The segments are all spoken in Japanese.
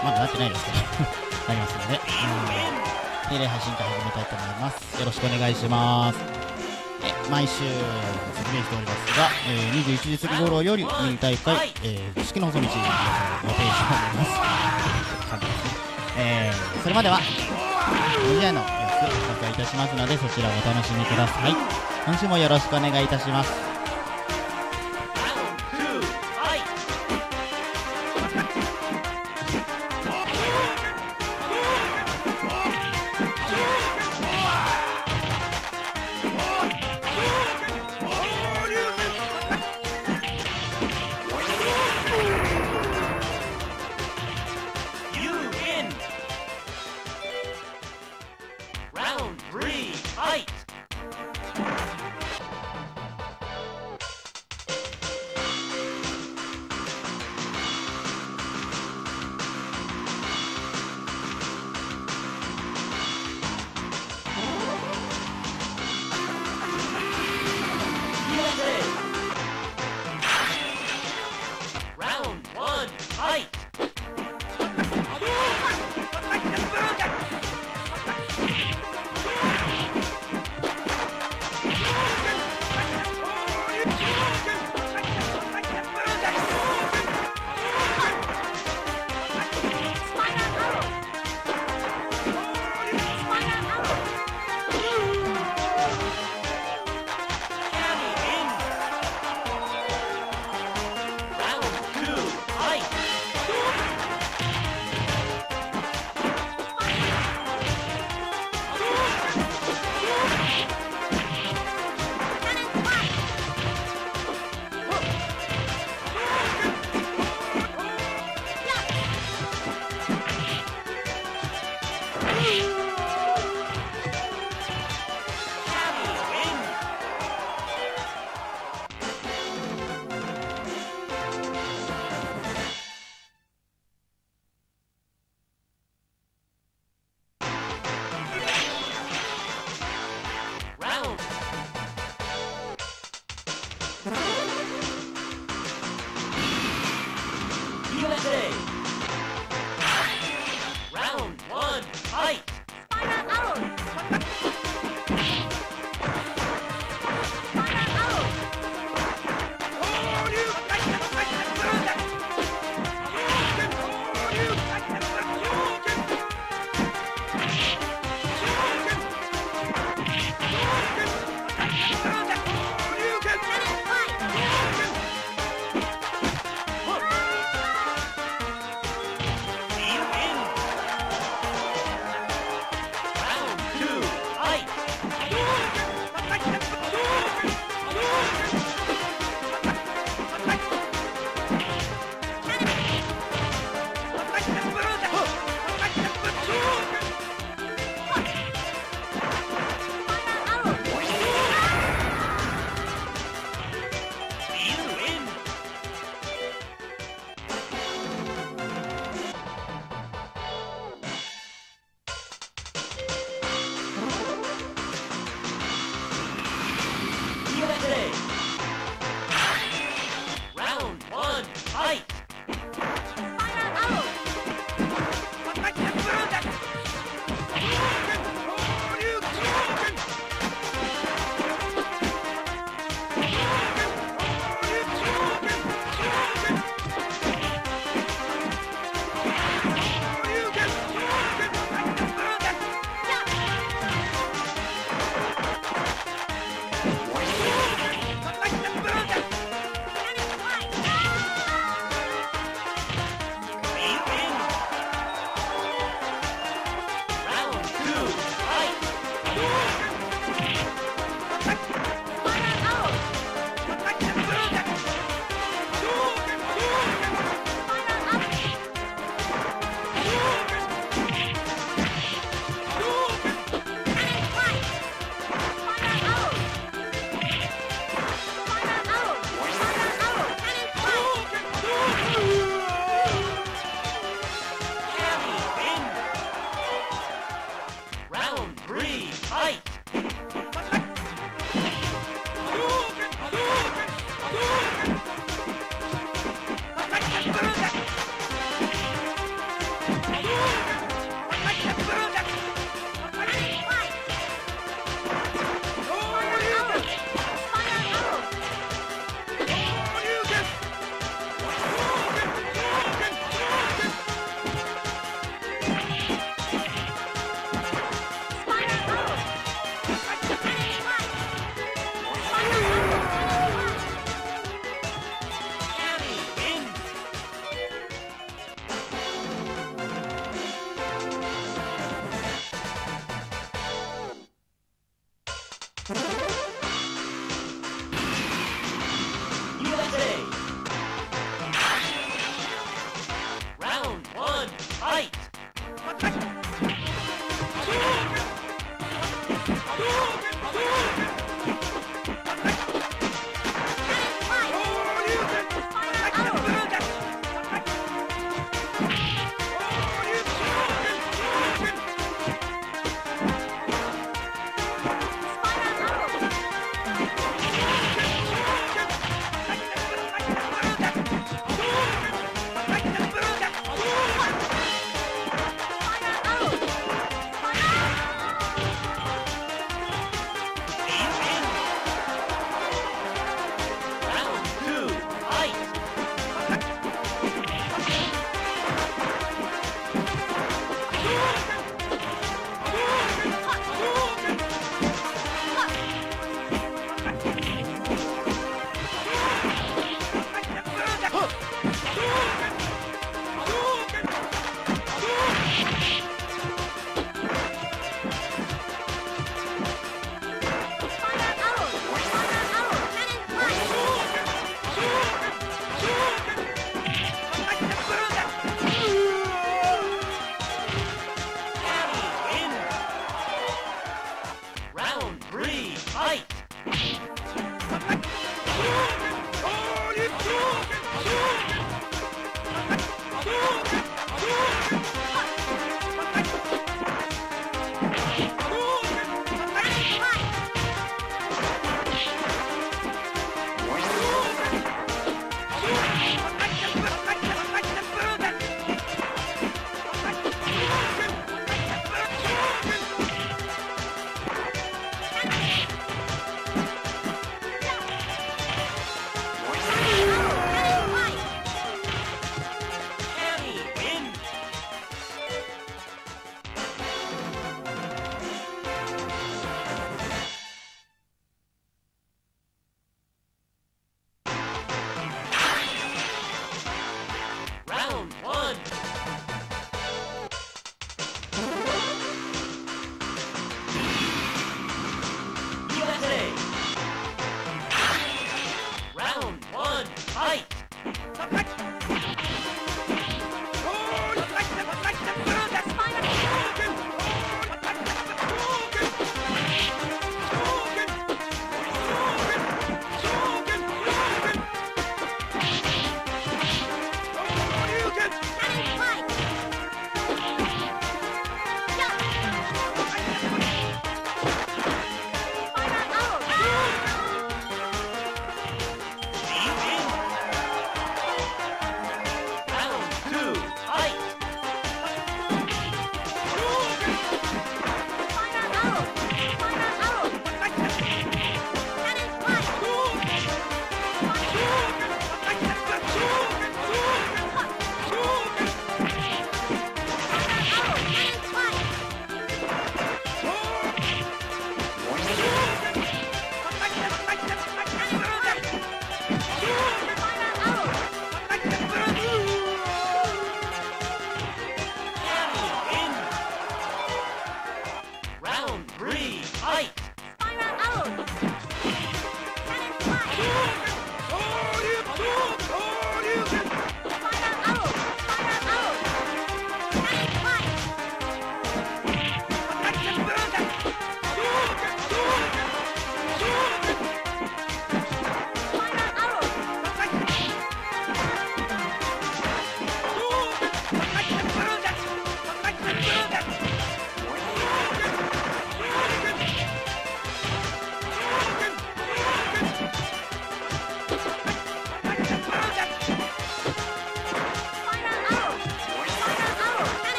まだなってないですけどなりますので、定例配信会始めたいと思います。よろしくお願いします。毎週説明しておりますが、21時過ぎ頃よりミニ大会、式の細道を予定しております感じですね。それまでは2試合の様子を紹介いたしますので、そちらをお楽しみください。今週もよろしくお願いいたします。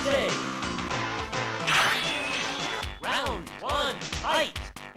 USA! Round one, fight!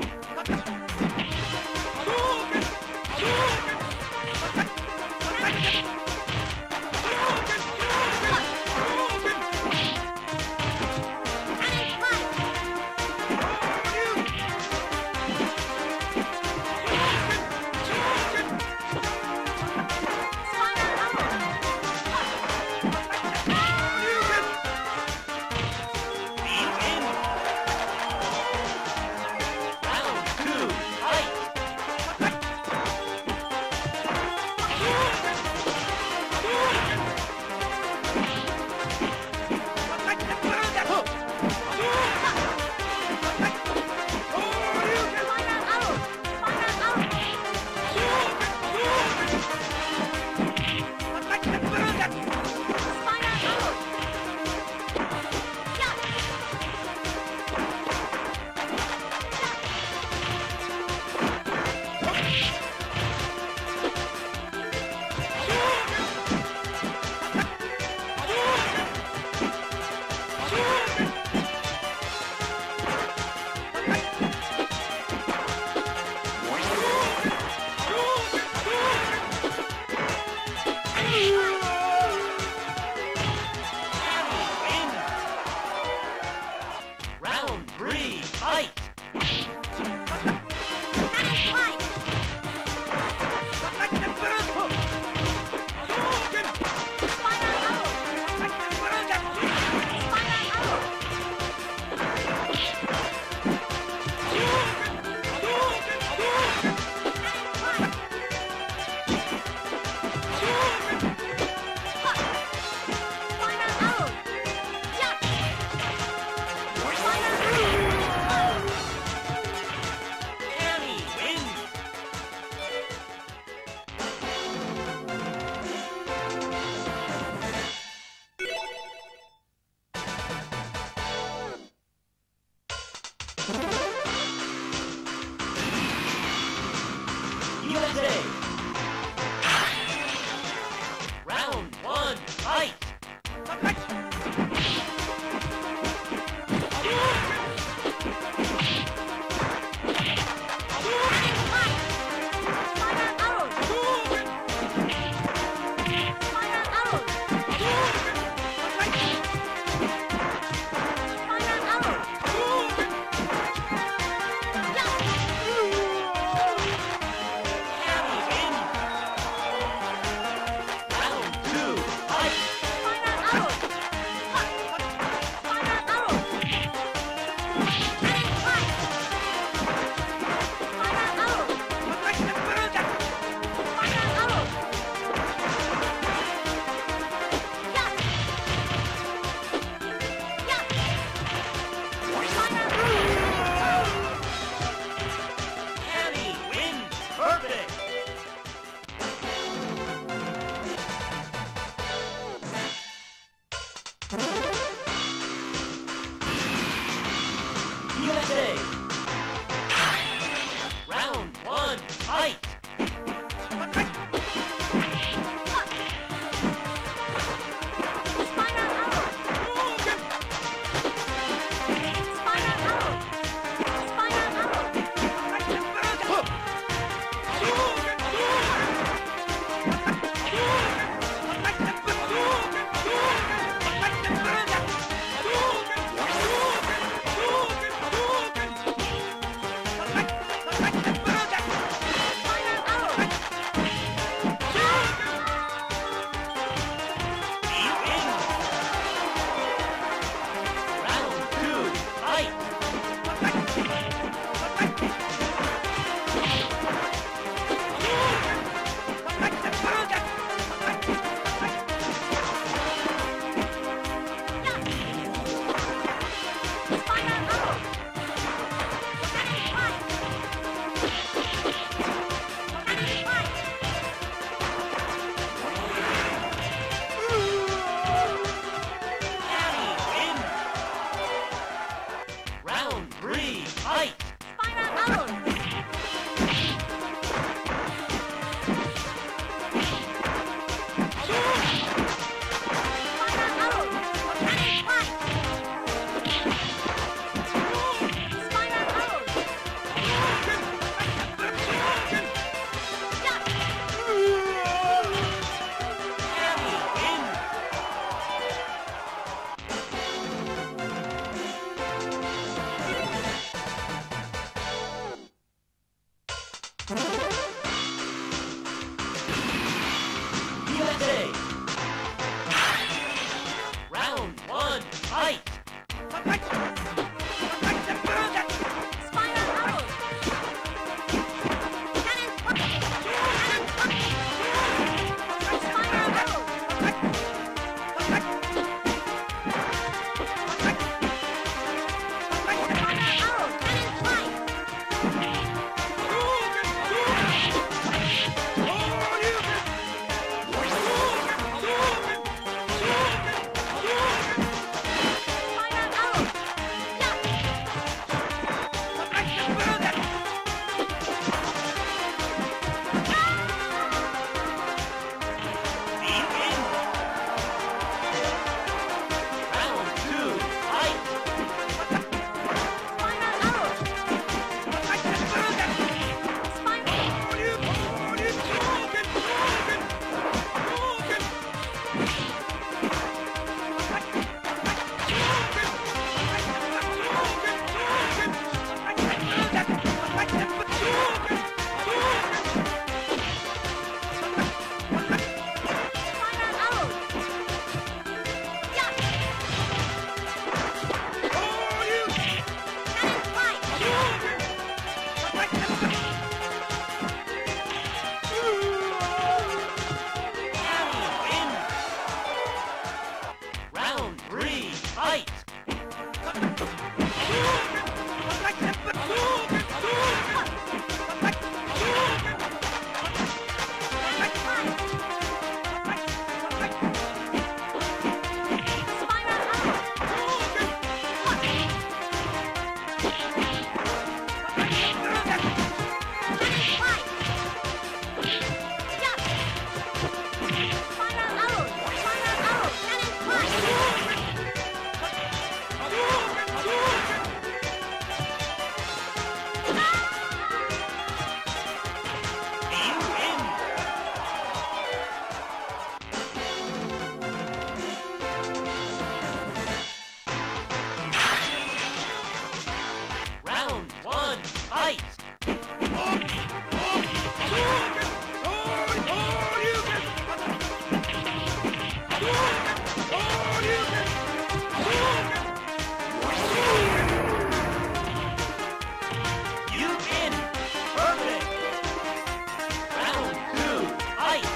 Round three, fight! USA! Round one, fight! USA! Round one, fight! Let's go! You in. Perfect. Round 2, fight.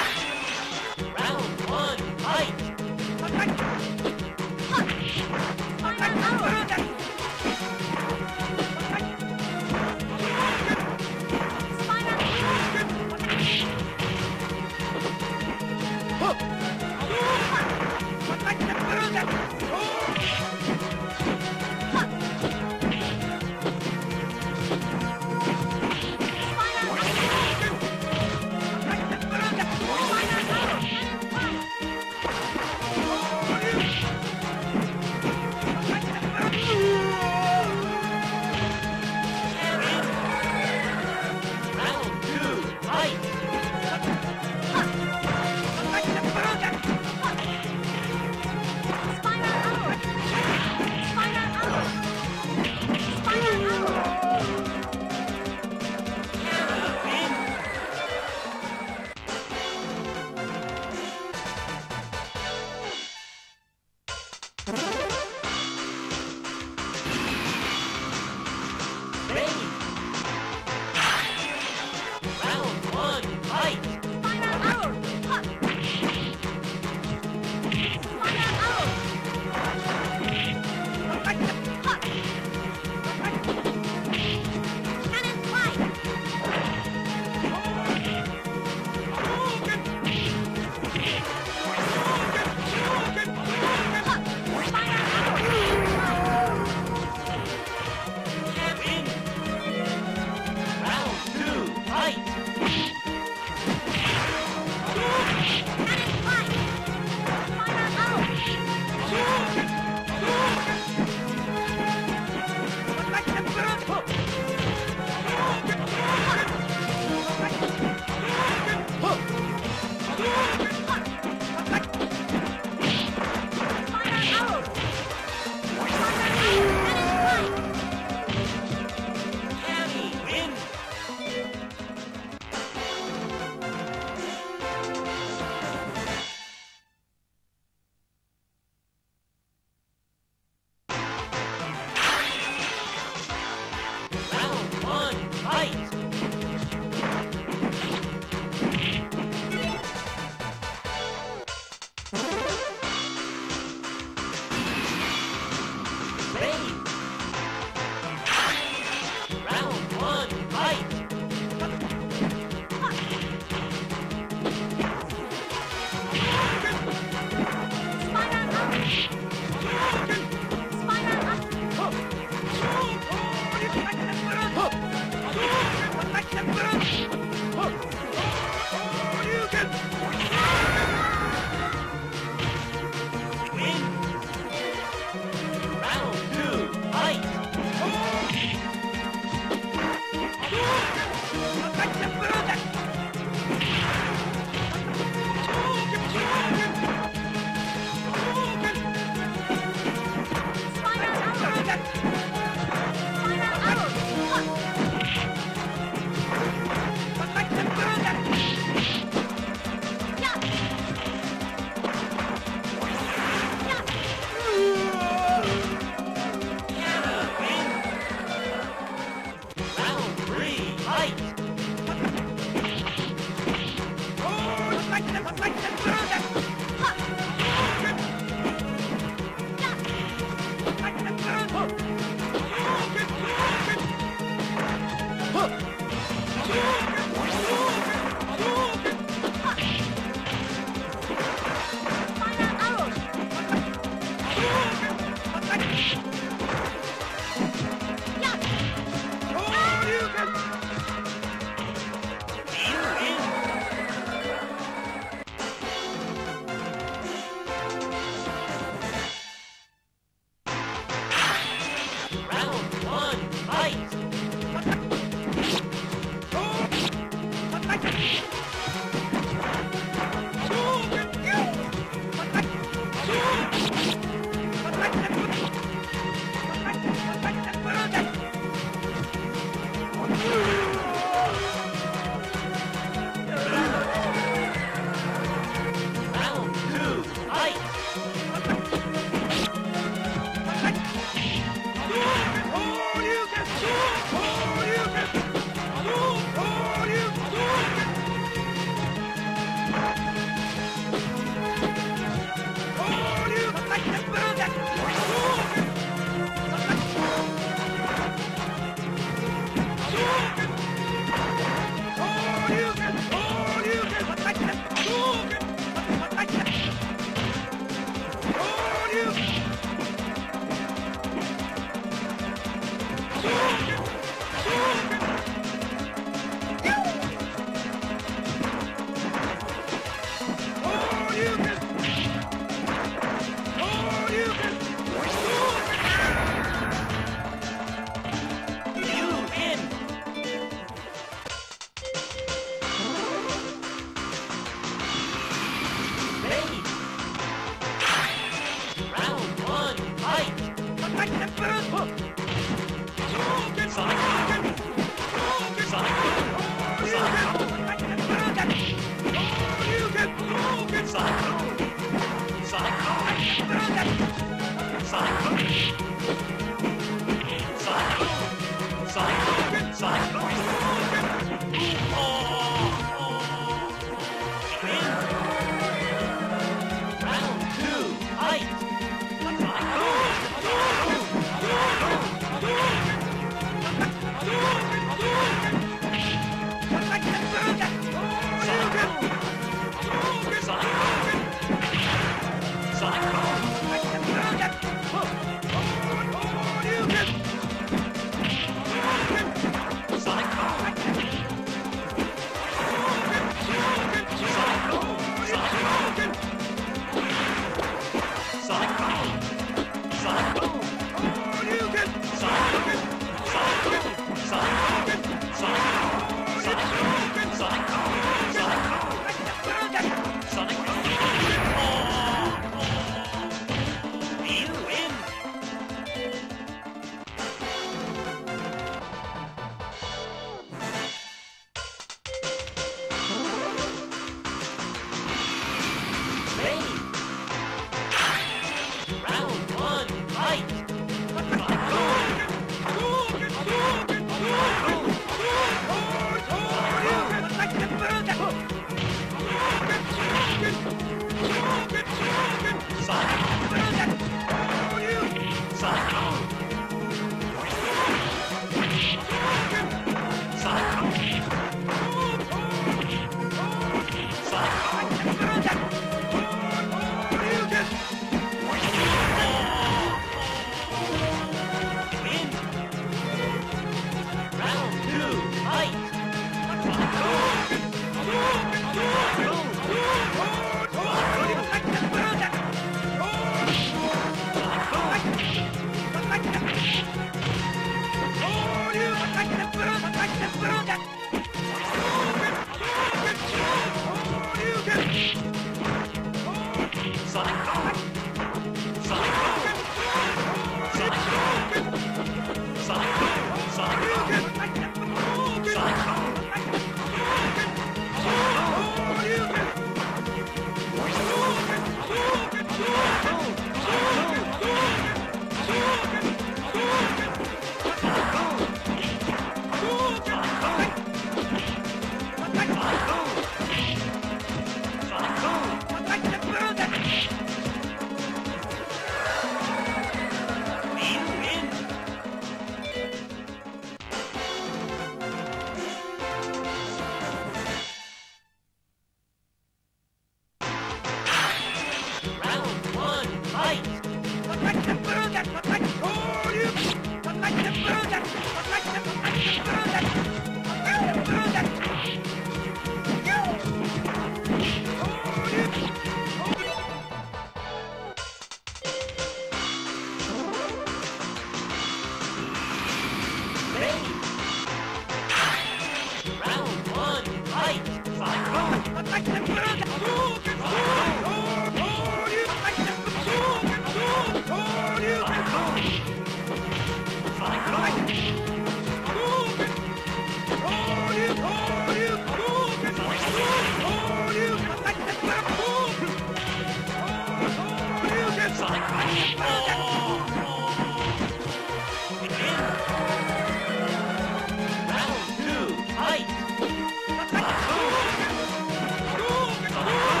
Fight!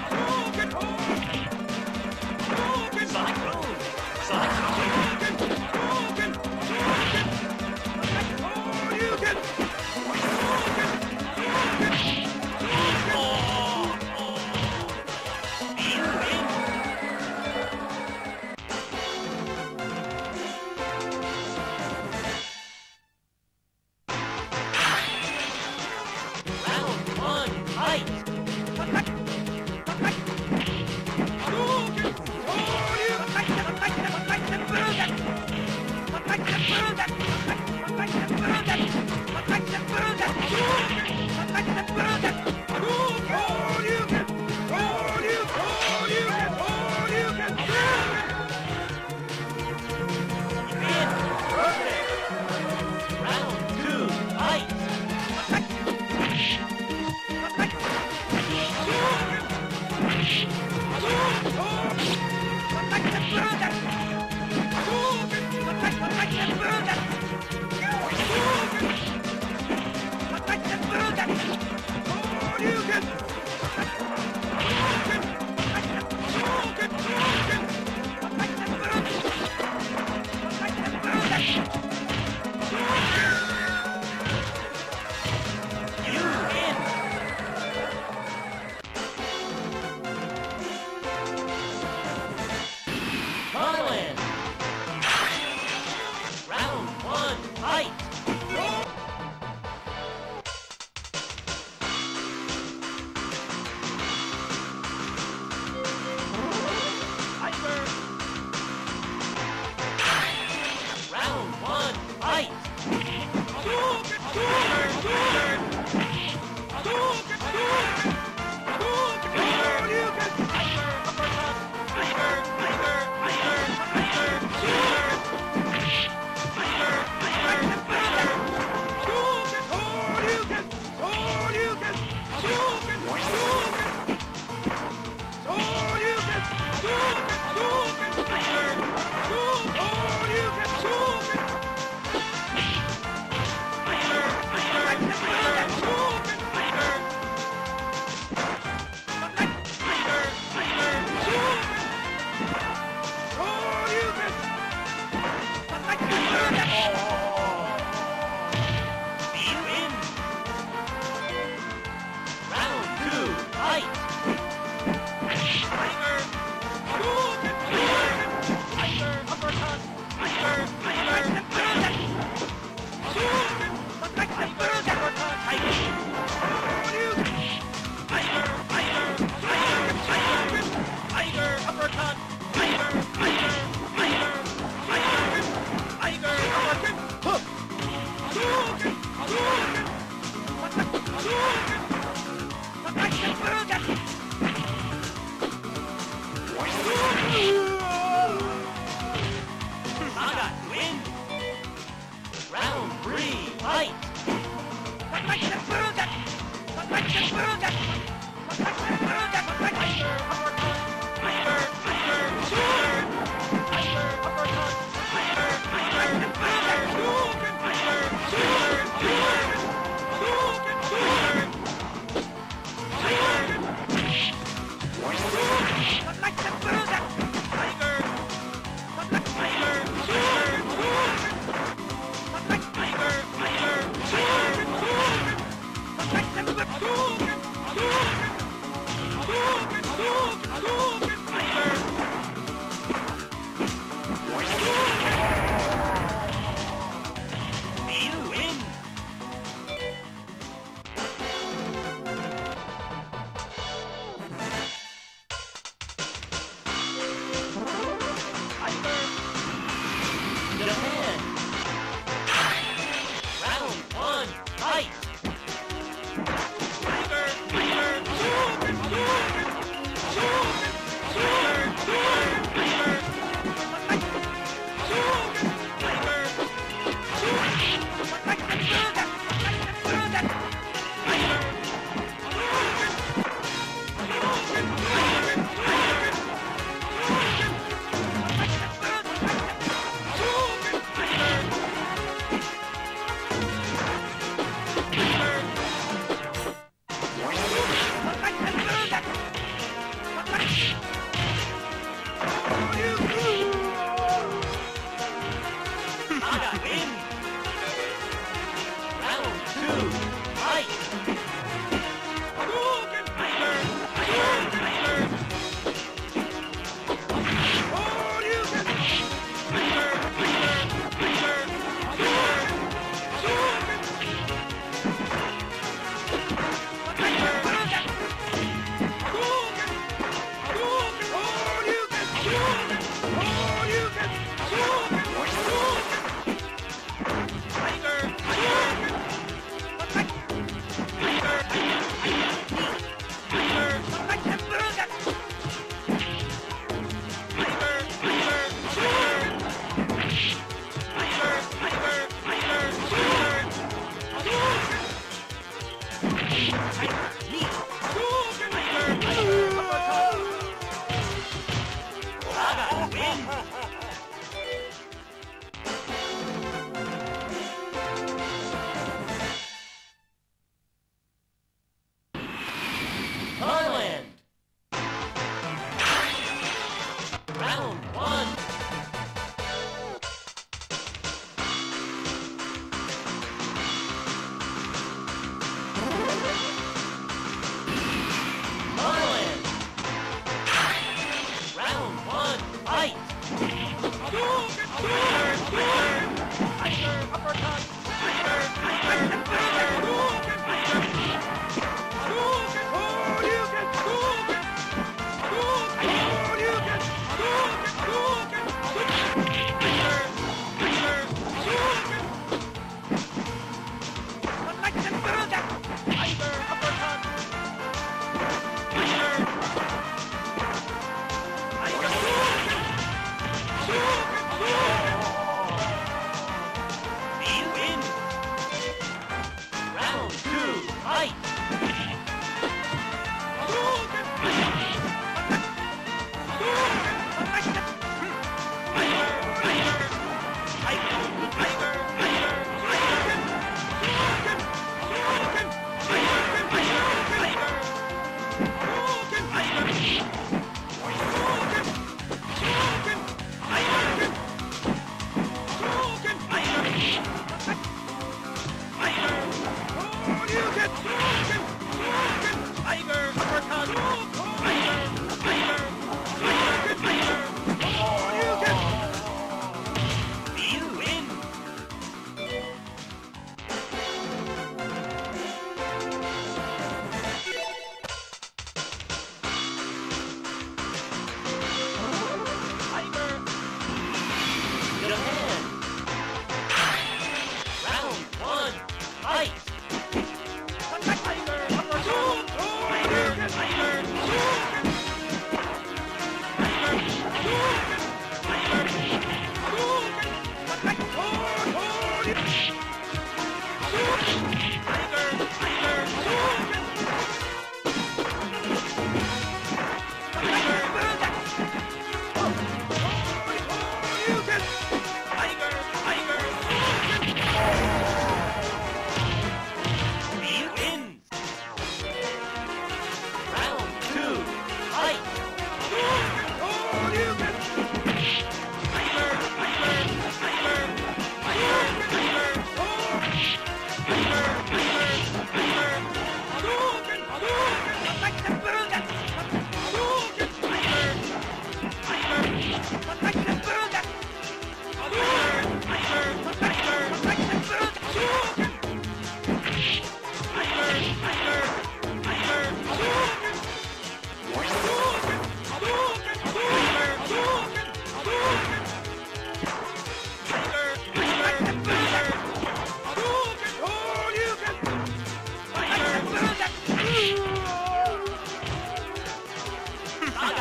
Sonic Boom! Sonic Boom! You win! Round one, fight!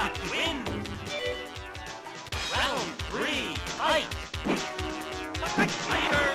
Win. Round 3, fight. Tiger,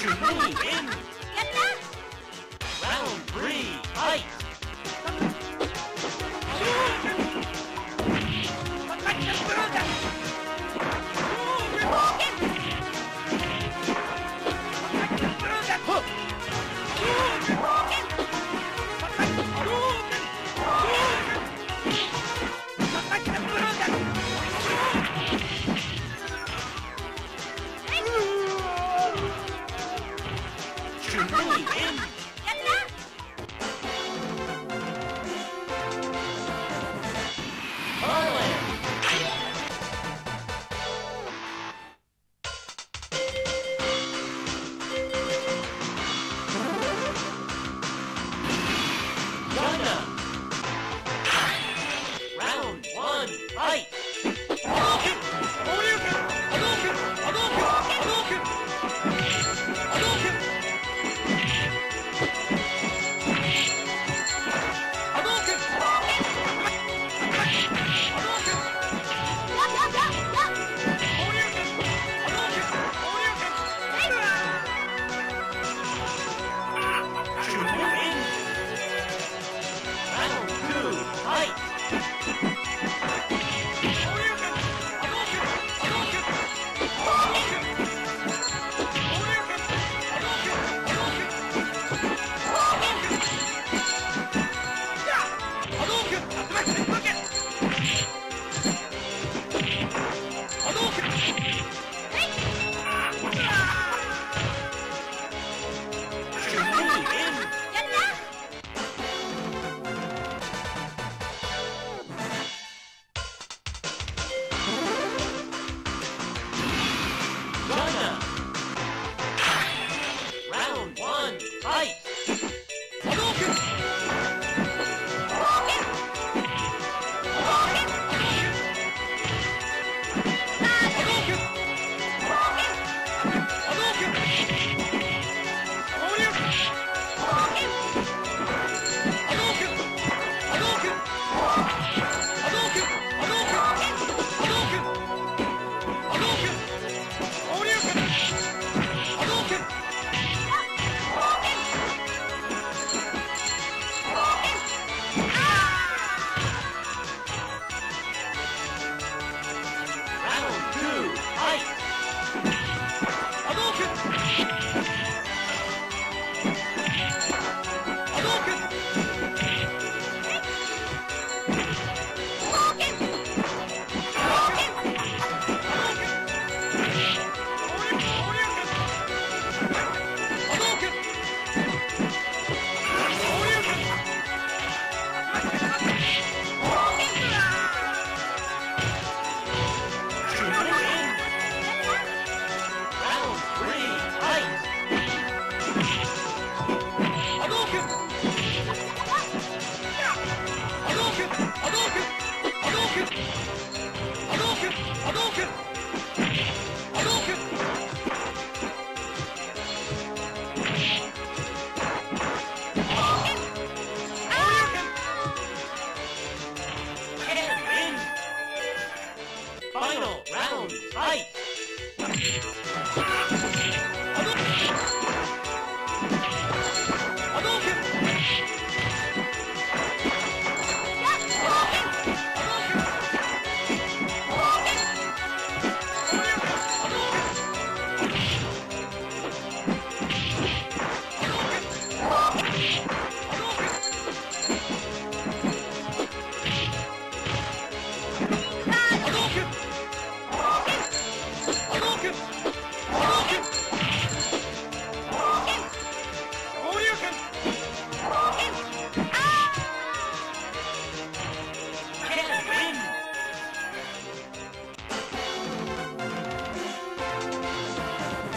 Round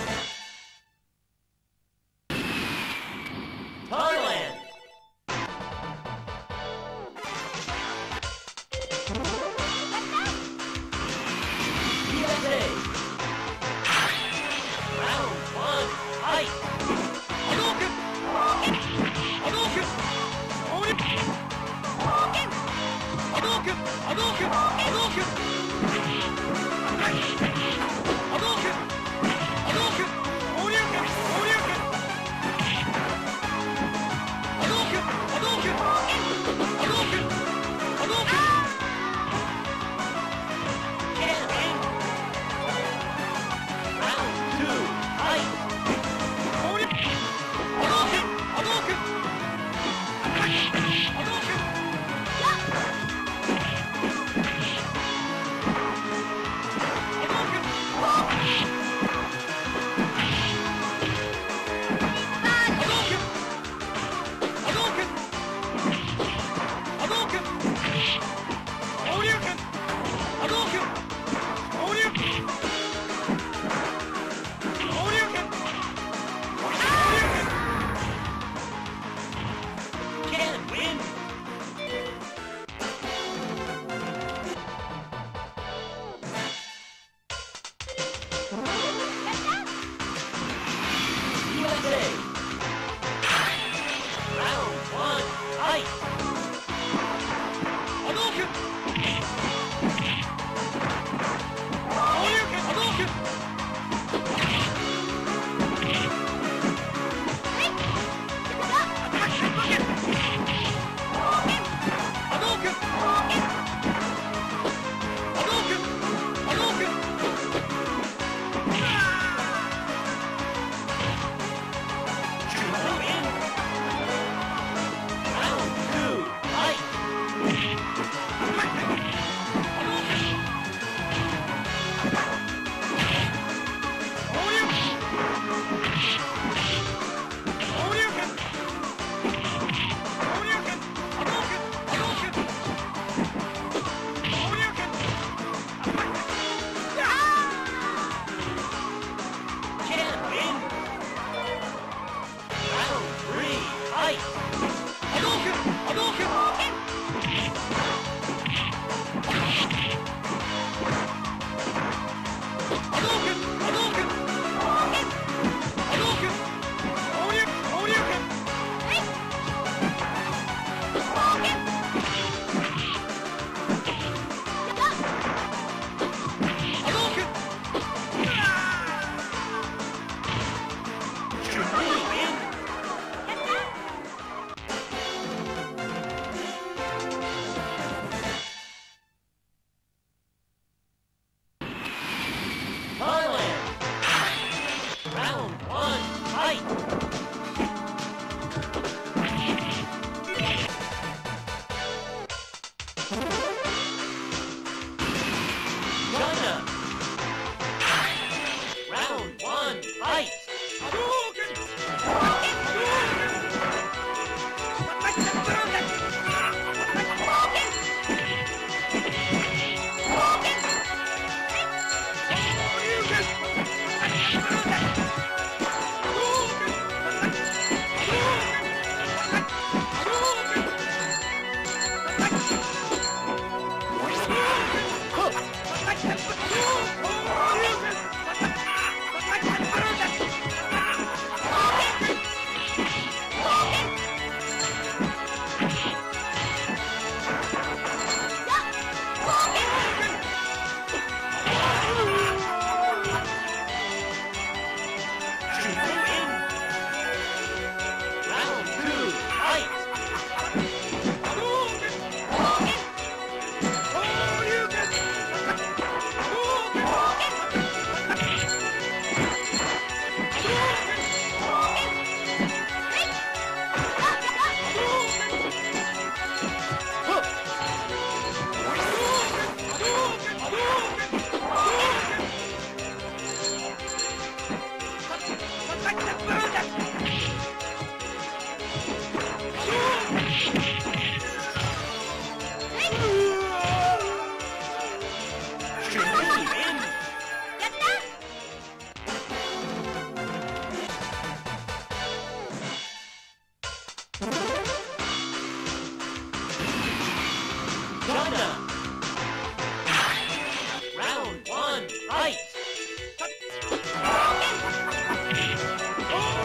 Round one, fight!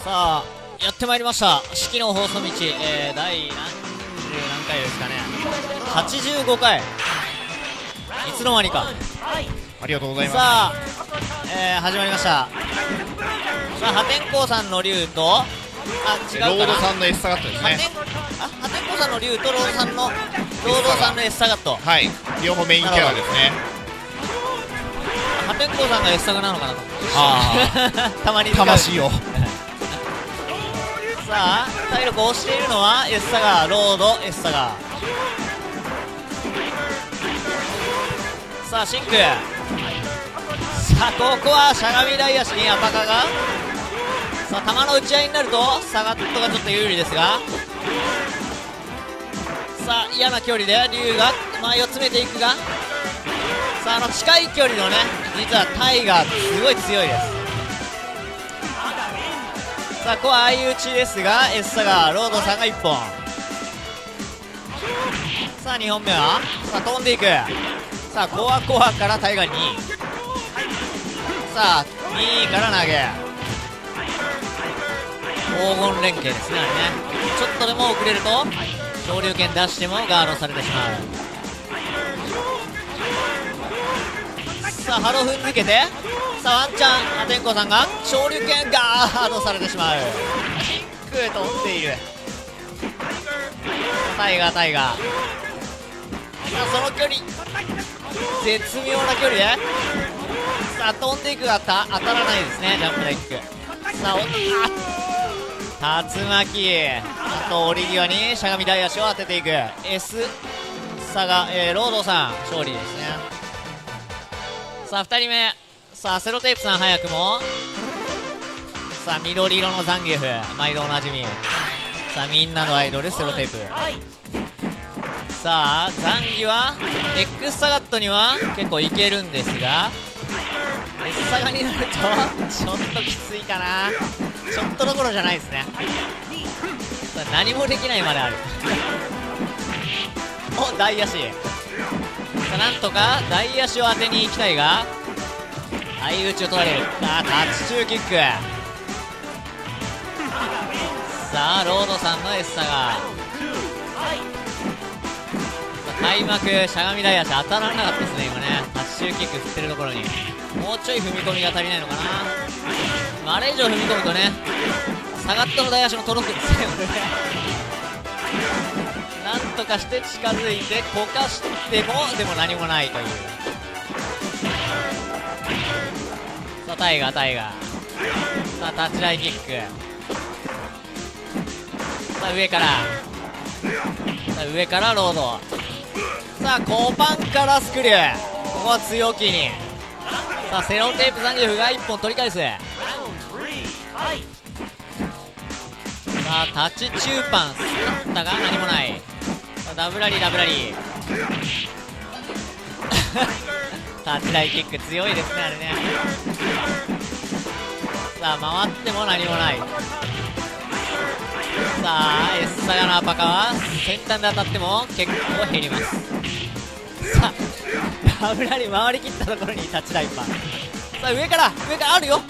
さあやってまいりました、四季の放送道、第何回ですかね、85回、いつの間にか。 ありがとうございます。 さあ、始まりました。さあ破天荒さんの竜と、違うかな、 ロードさんの S サガットですね。 破天荒さんの竜とロードさんの S サガット、 はい、両方メインキャラですね。 破天荒さんが S サガなのかなと。たまに使う魂を。 さあ体力を押しているのは S サガ、ロード S サガ。さあシンク、さあここはしゃがみ台足にアパカが、さあ球の打ち合いになるとサガットがちょっと有利ですが、さあ嫌な距離で竜が前を詰めていくが、さあ近い距離のね、実はタイがすごい強いです。さあここは相打ちですが S サガ、ロードさんが1本。さあ2本目はさあ飛んでいく、さあコアからタイが2、さあ2から投げ、黄金連携ですね、あれね。ちょっとでも遅れると昇竜拳出してもガードされてしまう。さあハロー踏んづけて、さあワンチャン破天荒さんが昇竜拳ガードされてしまう。キック飛んでいるタイガー、さあその距離絶妙な距離で、さあ飛んでいくが当たらないですね、ジャンプダイキック。さあ竜巻、あと折り際にしゃがみ台足を当てていく S サガ、ロードさん勝利ですね。さあ2人目、さあセロテープさん早くも、さあ緑色のザンギエフ、毎度おなじみ、さあみんなのアイドルセロテープ。さあザンギは X サガットには結構いけるんですが S サガになるとちょっときついかな、ちょっとどころじゃないですね。さあ何もできないまであるお大足、さあなんとか大足を当てに行きたいが相打ちを取られる。さあタッチ中キック、さあロードさんの S サガ、開幕しゃがみ台足当たらなかったですね今ね。タッチ中キック振ってるところにもうちょい踏み込みが足りないのかな、あれ以上踏み込むとねサガットの台足も届くんですよなんとかして近づいてこかしてもでも何もないという。さあタイガー、さあタッチライキック、さあ上からロード、さあコパンからスクリュー、ここは強気に、さあセロテープザンギエフが1本取り返す。さあタッチ中パンあったが何もない。さあダブラリータッチライキック強いですねあれね。さあ回っても何もない。さあ S サガのアパカは先端で当たっても結構減ります。さあダブラリ回りきったところにタッチライパン、さあ上からあるよ、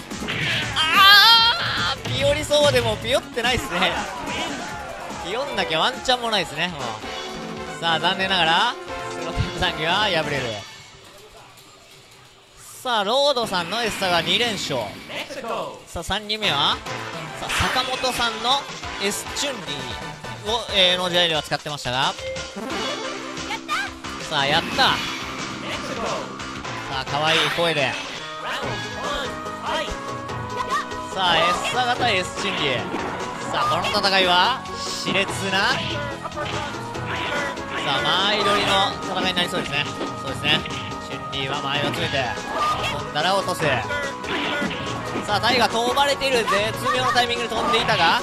ピヨりそうでもピヨってないですね。ピヨんなきゃワンチャンもないですねもう。さあ残念ながらスロテープザンギは敗れる。さあロードさんの S サガ2連勝。さあ3人目はさあ坂本さんの S チュンリーを、の試合では使ってましたが、さあやった、さあ可愛い声で、さあ S サガ対 S チュンリー、さあこの戦いは熾烈な、さあ前取りの戦いになりそうですね。そうですね、チュンリーは前を詰めて飛んだら落とす。さあタイが飛ばれている、絶妙なタイミングで飛んでいたが、さ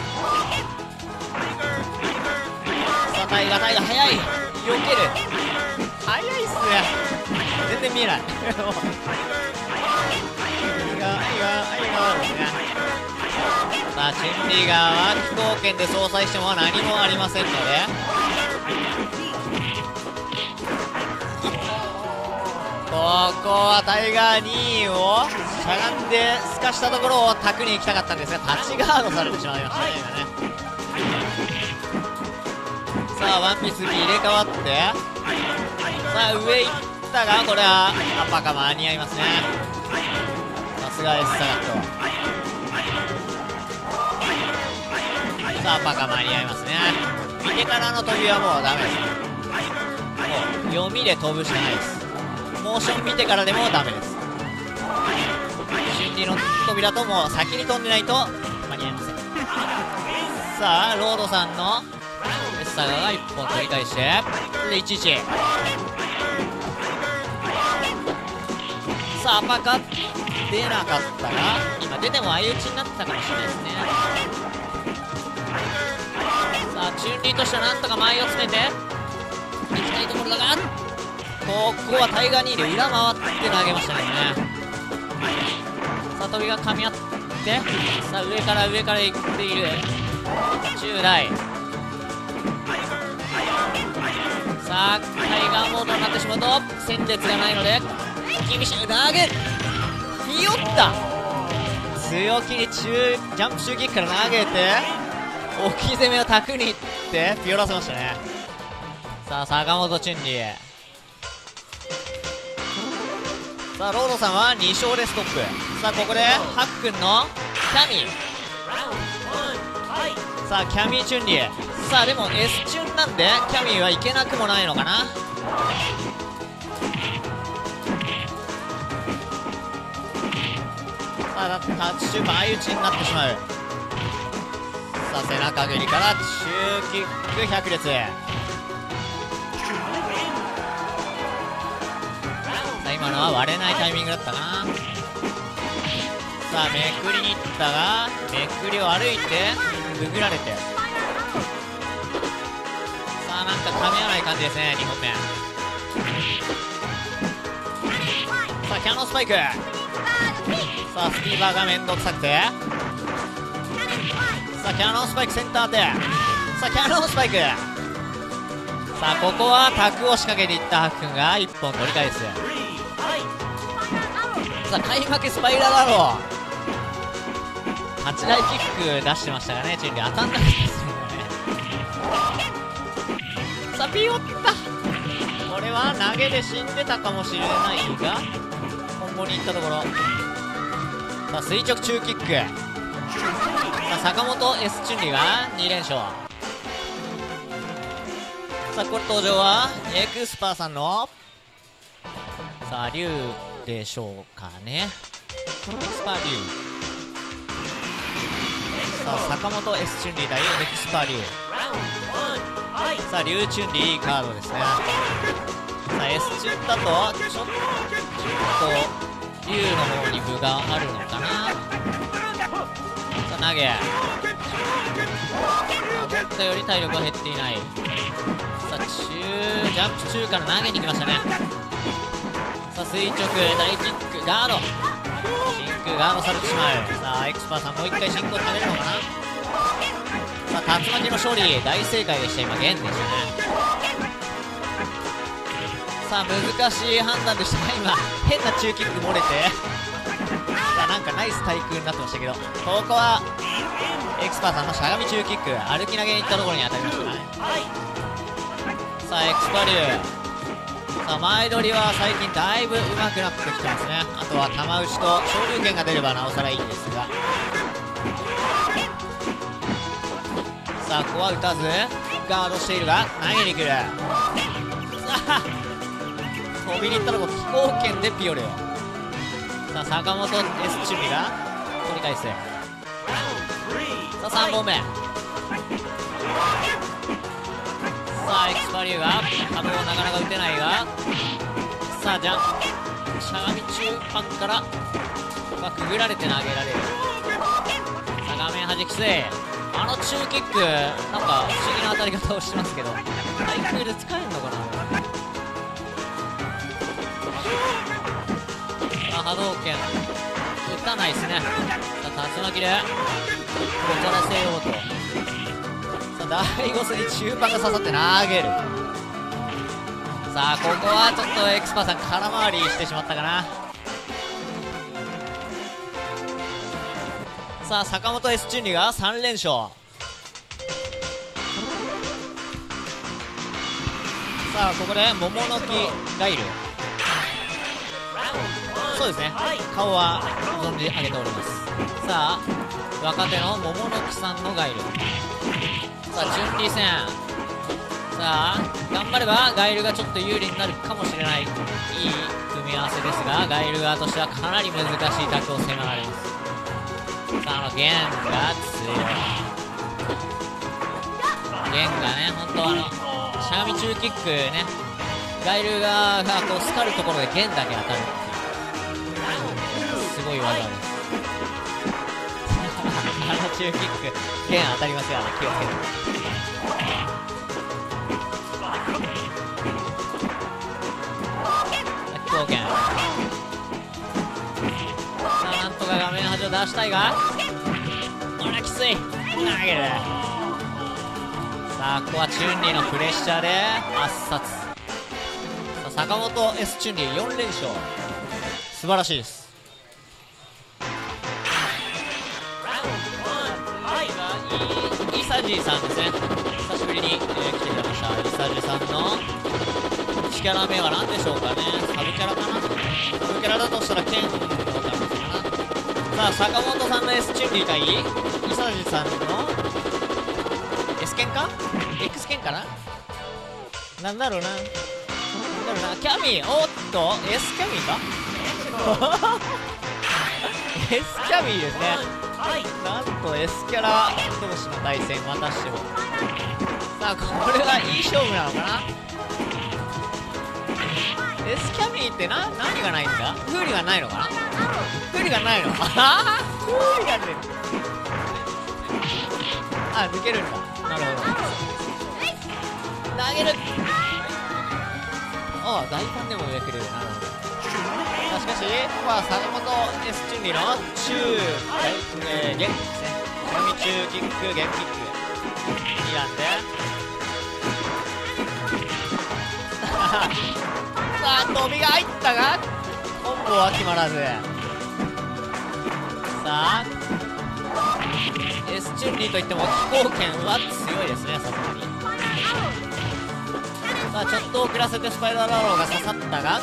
あタイが速い、避ける、速いっすね、全然見えないさあチュンリー側は飛行圏で相殺しても何もありませんので、ここはタイガー2位をしゃがんですかしたところをタクに行きたかったんですが、立ちガードされてしまいましたね、今ね。さあワンピースに入れ替わって、さあ上行ったが、これはアパカ間に合いますね。さすが S サガット。さあアパカ間に合いますね。見てからの飛びはもうダメです。もう読みで飛ぶしかないです。モーション見てからでもダメです。瞬時の扉ともう先に飛んでないと間に合いません。さあロードさんのエスサガが1本取り返して、で11。さあアパカ出なかったら、今出ても相打ちになってたかもしれないですね。さあチュンリーとしてはなんとか前を詰めて行きたいところだが、ここはタイガー2で裏回って投げましたね。さあ飛びが噛み合って、さあ上から行っている10代。さあタイガーモードになってしまうと戦列がないので厳しい投げ、ひよった強気にジャンプシューキックから投げて置き攻めを卓にいってピヨらせましたね。さあ坂本チュンリー。さあロードさんは2勝でストップ。さあここでハックンのキャミー。さあキャミーチュンリー。さあでも S チュンなんでキャミーはいけなくもないのかな。さあタッチシュート相打ちになってしまう。さあ背中蹴りからシューキック100列。今のは割れないタイミングだったな。さあめくりにいったが、めくりを歩いてくぐられて、さあなんか噛み合わない感じですね、2本目。さあキャノンスパイク。さあスピーバーがめんどくさくて、さあキャノンスパイクセンターで、さあキャノンスパイク。さあここはタクを仕掛けていったハックンが1本取り返す。さあ開幕スパイラーだろう。8台キック出してましたがね、チュンリー当たんなかったですよね。さあピヨった、これは投げで死んでたかもしれないがコンボに行ったところ。さあ垂直中キック。さあ坂本 S チュンリーが2連勝。さあこれ登場はエクスパーさんの、さあ竜でしょうかね、エクスパー竜。さあ坂本 S チュンリー対エクスパー竜。さあ竜チュンリーいいカードですね。さあ S チュンだとちょっと竜の方に分があるのかな。さあ投げ、思ったより体力は減っていない。さあジャンプ中から投げに行きましたね。さあ垂直大キックガード、真空ガードされてしまう。さあエクスパーさんもう一回真空を食べるのかな。さあ竜巻の勝利大正解でした。今ゲンでしたね。さあ難しい判断でしたが、今変な中キック漏れて、さあなんかナイス対空になってましたけど、ここはエクスパーさんのしゃがみ中キック歩き投げに行ったところに当たりましたね。さあエクスパー竜。さあ前取りは最近だいぶ上手くなってきてますね。あとは玉打ちと昇竜拳が出ればなおさらいいんですが、さあここは打たずガードしているが投げに来る。さあ飛びに行ったとこ飛行拳でピオレオ。さあ坂本 S チュンリーが取り返す。さあ3本目。さあエクスパリューが波動をなかなか打てないが、さあじゃあしゃがみ中盤からくぐられて投げられる。さあ画面はじきせい、あの中キックなんか不思議な当たり方をしてますけど、対空で使えるのかな。さあ波動拳打たないですね。さあ竜巻でこじゃらせようと、第5戦に中盤が刺さって投げる。さあここはちょっとエクスパーさん空回りしてしまったかな。 さあ坂本 S チュンリが3連勝。さあここで桃の木ガイル、そうですね、顔は存じ上げております。さあ若手の桃の木さんのガイル、さあチュンリー戦、さあ頑張ればガイルがちょっと有利になるかもしれない、いい組み合わせですが、ガイル側としてはかなり難しいタッグを迫られます。さあゲンが強い、ゲンがね、本当しゃがみ中キックね、ガイル側がこうスカるところでゲンだけ当たるっていうすごい技です。中キックゲン当たりますよ、気をつけて。飛行剣、さあなんとか画面端を出したいが、これはきつい、投げる。さあここはチュンリーのプレッシャーで圧殺。さあ坂本 S チュンリー4連勝、素晴らしいです。イサジーさんですね、久しぶりに、来てくれました。イサジーさんの1キャラ目は何でしょうかね、サブキャラかな、サブキャラだとしたら剣の可能性かな。さあ坂本さんの S チュンリー対イサジーさんの S 剣か X 剣かな、なんだろうな、キャミー、おっと S キャミーかS キャミーですね、なんと S キャラ同士の対戦、またしても。さあこれはいい勝負なのかな。 S キャミーって何がないんだ、フーリがないのかな、フーリがないの、ああフーリが出る、あ抜けるんだ、なるほど、投げる、ああ大根でも上くれる、なるほど。しかしここは坂本 S チュンリーの中ゲンですね、しゃがみ中キックゲンキック2段でさあ飛びが入ったがコンボは決まらず。さあ S チュンリーといっても飛行剣は強いですね、さすがに。さあちょっと遅らせてスパイダーラローが刺さったが、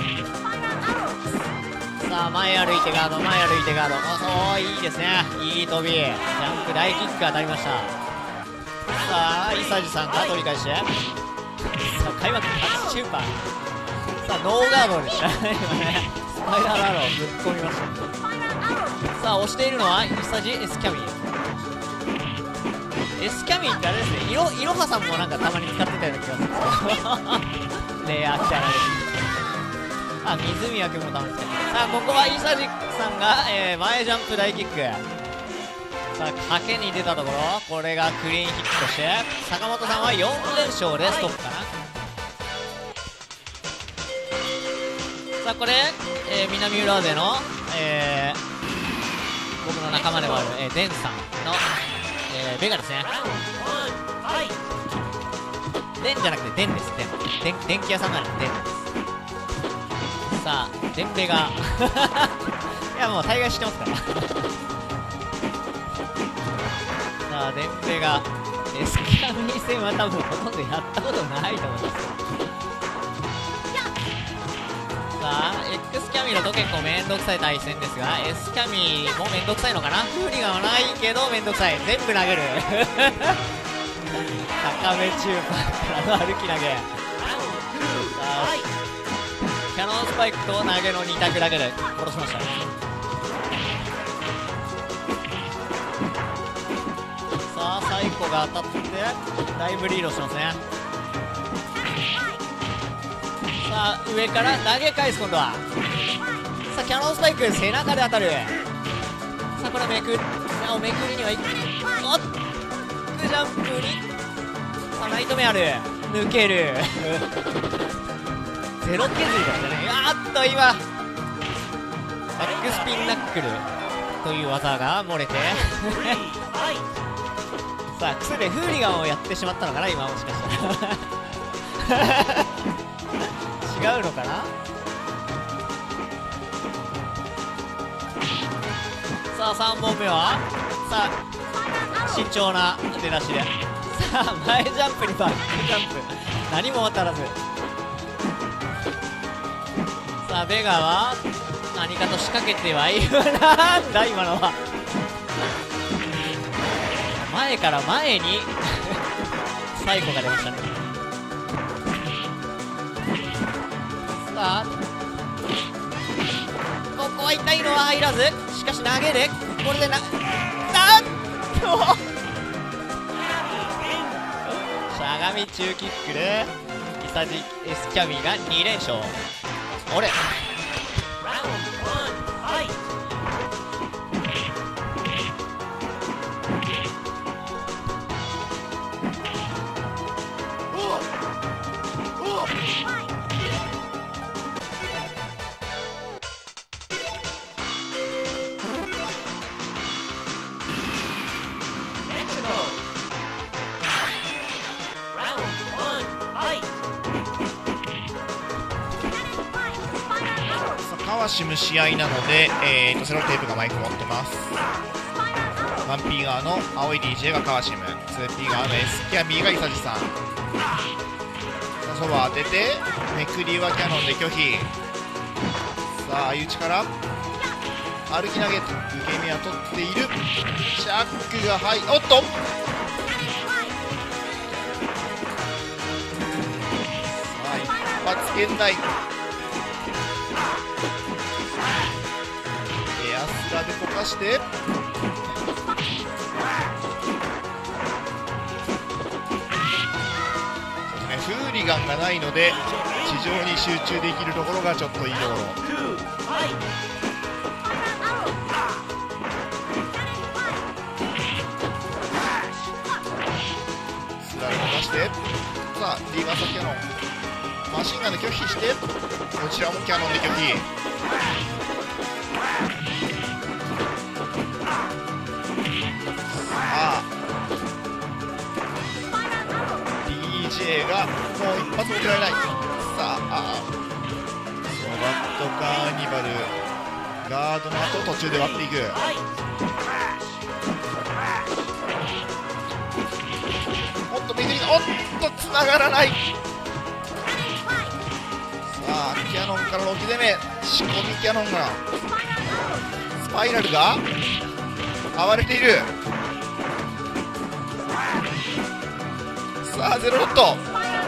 さあ前歩いてガード、前歩いてガード、そういいですね、いい飛び、ジャンプ大キック当たりました。さあイサジさんが取り返して、さあ開幕初中盤、さあノーガードでした今ね、スパイダーラローぶっ込みました。さあ押しているのはイサジ S キャミー、 S キャミーってあれですね、いろはさんもなんかたまに使ってたような気がするんですけどレアキャラです。あ、水宮君もたまに使って、さあここはイサジさんが、前ジャンプ大キック、さあ賭けに出たところ、これがクリーンヒットとして坂本さんは4連勝でストップかな。さあこれ、南浦和勢の、僕の仲間でもある、デンさんの、ベガですね。デンじゃなくてデンです、電気屋さんなのでデンです。さあデンベがいやもう大概知ってますからさあデンベが S キャミー戦は多分ほとんどやったことないと思います。さあ X キャミーだと結構めんどくさい対戦ですが、 S キャミーもめんどくさいのかな、フーリガンはないけどめんどくさい、全部投げる高め中盤からの歩き投げ、さあキャノンスパイクと投げの2択だけで殺しましたね。さあサイコが当たってだいぶリードしますね。さあ上から投げ返す、今度はさあキャノンスパイク背中で当たる。さあこれめくりにはいく、おっジャンプに、さあナイトメアル抜けるゼロ削りでしたね。あっと今バックスピンナックルという技が漏れてさあ癖でフーリガンをやってしまったのかな今、もしかしたら違うのかな。ささあ3本目はさあ慎重な出だしで、さあ前ジャンプにバックジャンプ、何も当たらず。さあベガは何かと仕掛けてはいる。なんだ今のは。前から前にサイコが出ましたね。さあここは痛いのは入らず、しかし投げでこれでなんとしゃがみ中キックでイサジエスキャミが2連勝。あれ川島試合なので、セロテープがマイク持ってます。 1P 側の青い DJ が川島、 2P 側の S キャビーが伊佐治さん。そば当ててめくりはキャノンで拒否。さあ相打ちから歩き投げ、受け身は取っている。ジャックが入おっと、さあ一発圏内。エアスラでこかして、フーリガンがないので地上に集中できるところがちょっといいところ。スライド出して、さあリーバーサキャノン、マシンガンで拒否して、こちらもキャノンで拒否。さあ DJ がもう一発も受けられない。さあソバットカーニバルガードの後途中で割っていく。おっとめぐりがおっとつながらない。さあキャノンからの置き攻め、仕込みキャノンがスパイラルが暴れている。さあゼロロット、悲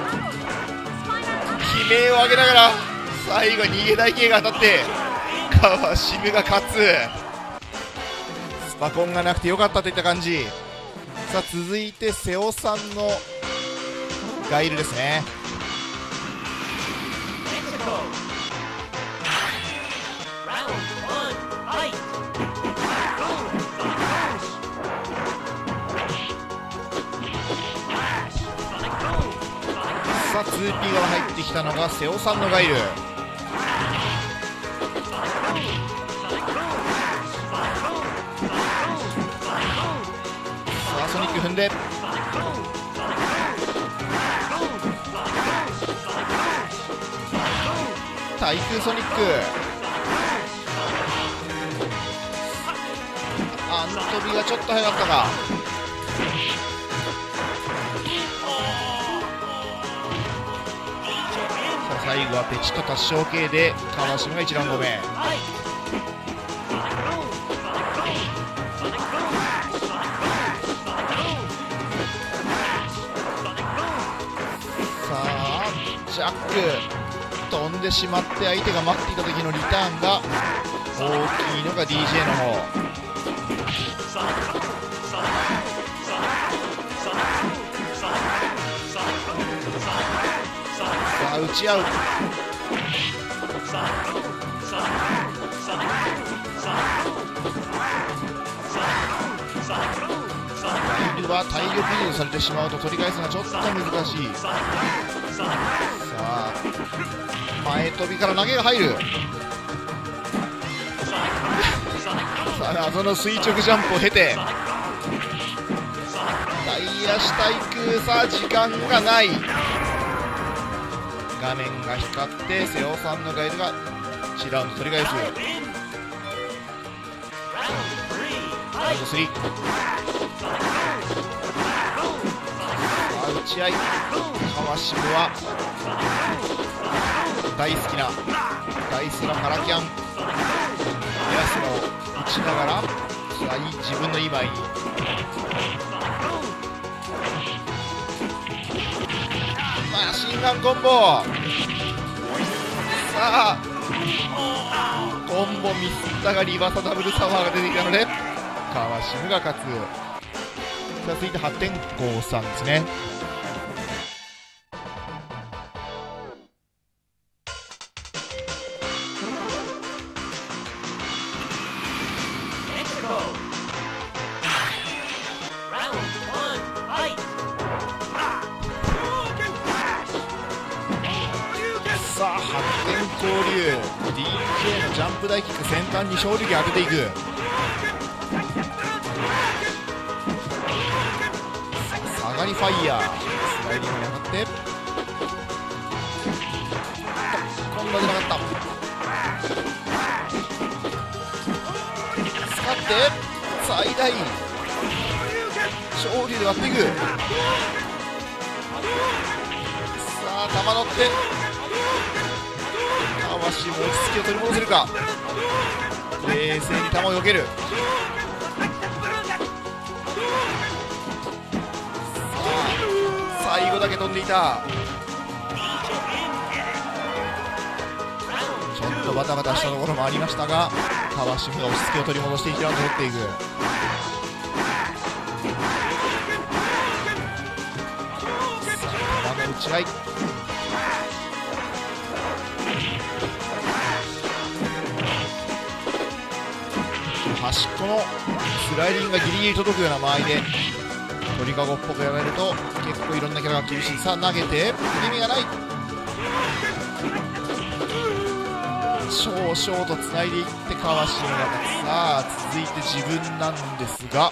鳴を上げながら最後逃げ台形が当たって川島が勝つ。スパコンがなくてよかったといった感じ。さあ続いて瀬尾さんのガイルですね。さあ 2P 側入ってきたのが瀬尾さんのガイル。さあソニック踏んで、対空ソニック、アントビがちょっと早かったか。最後はペチッと達勝系で川島が1ラウンド目。さあジャック飛んでしまって、相手が待っていた時のリターンが大きいのが DJ の方。さあ打ち合う。ガイルは体力移動されてしまうと取り返すのがちょっと難しい。さあ前飛びから投げが入る。さあ謎の垂直ジャンプを経て大足対空。さあ時間がない。画面が光って瀬尾さんのガイルが1ラウンド取り返す。 サイド3、打ち合い、川島は大好きなダイスラパラキャン、エアスラを打ちながら、さあ自分のいい前にマシンガンコンボ、さあコンボミスったがリバサダブルサワーが出てきたので川島が勝つ。さあ続いて発展校さんですね。さあ発展交流 DJ のジャンプ大キック先端に勝利当てていく。下がりファイヤースライディングに当たって今度は出なかった。使って最大勝利で割っていく。さあ玉乗って川島落ち着きを取り戻せるか。冷静に球を避ける。さあ最後だけ飛んでいた。ちょっとバタバタしたところもありましたが川島が落ち着きを取り戻して1ラウンド取っていく。さあ球の打ち合い、端っこのスライディングがギリギリ届くような間合いで鳥かごっぽくやられると結構いろんなキャラが厳しい。さあ投げて意味がない。少々とつないでいって川島が勝つ。さあ続いて自分なんですが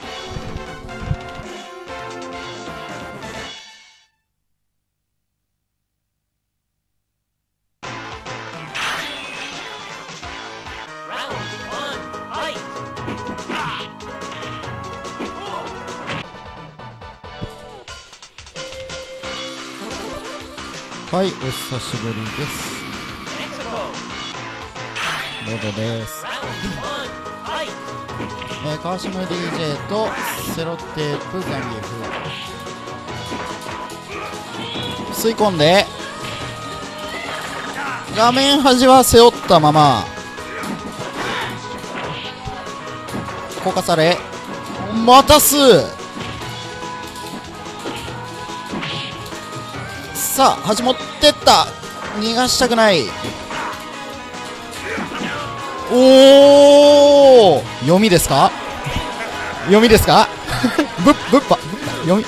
はい、お久しぶりです。ロードです。川島 DJ とセロテープザンギエフ吸い込んで画面端は背負ったまま降下されまたす。さあ端持ってった。逃がしたくない。おお読みですか読みですかぶっぱ読み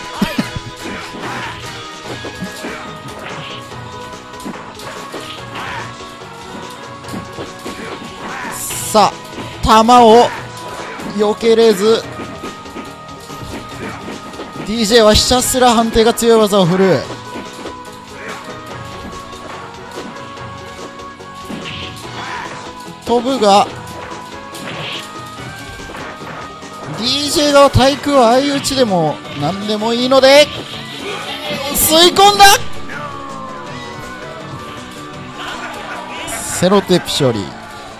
さあ球を避けれず DJ はひたすら判定が強い技を振る。飛ぶが DJ 側対空は相打ちでも何でもいいので吸い込んだ。セロテープ処理。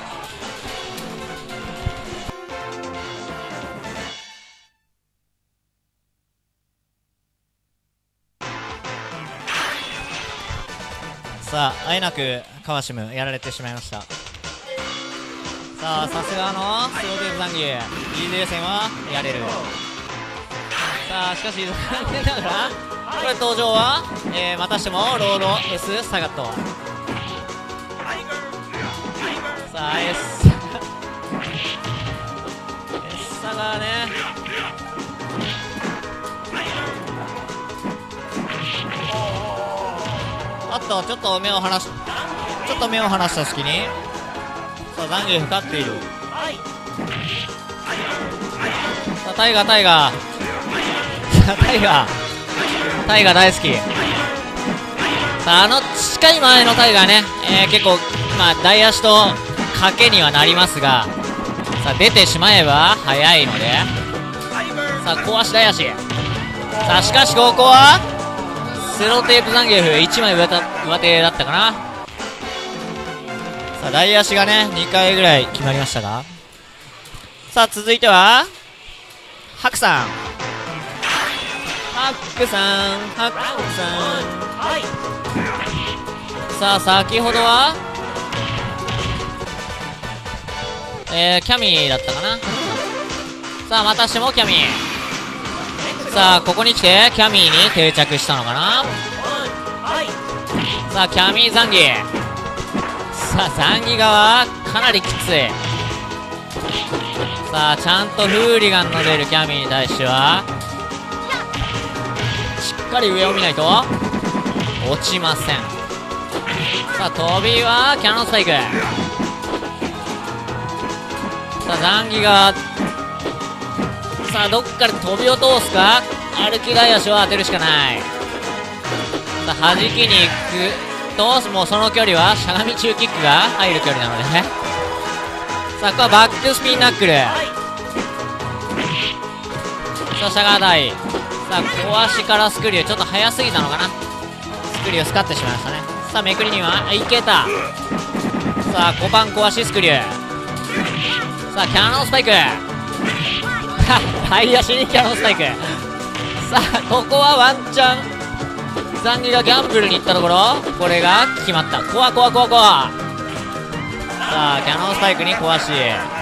さああえなく川島やられてしまいました。さあさすがのスローテープ残儀 DJ 戦はやれる。さあしかし残念ながらこれ登場は、またしてもロード S サガット。さあ S サガねあとちょっと目を離した隙にさあ残儀かかっている。さあタイガー大好き。さあ近い前のタイガーね、結構まあ大足と賭けにはなりますがさあ出てしまえば早いのでさあ小足大足。さあしかしここはスローテープザンギエフ1枚上手だったかな。さあ大足がね2回ぐらい決まりましたが、さあ続いてはハクさん。ハックさん。さあ先ほどはキャミーだったかな。さあまたしてもキャミー。さあここに来てキャミーに定着したのかな。さあキャミーザンギ。さあザンギ側かなりきつい。さあちゃんとフーリガンの出るキャミーに対してはしっかり上を見ないと落ちません。さあ飛びはキャノンスパイク。さあザンギがさあどっかで飛びを通すか。歩き台足を当てるしかない。さあ弾きに行くともうその距離はしゃがみ中キックが入る距離なのでね。さあここはバックスピンナックル。さあシャガー台。さあ小足からスクリューちょっと早すぎたのかな。スクリュースカってしまいましたね。さあめくりにはいけた。さあ小パン小足スクリュー。さあキャノンスパイク。はい足にキャノンスパイク。さあここはワンチャンザンギがギャンブルに行ったところこれが決まった。コア。さあキャノンスパイクに小足。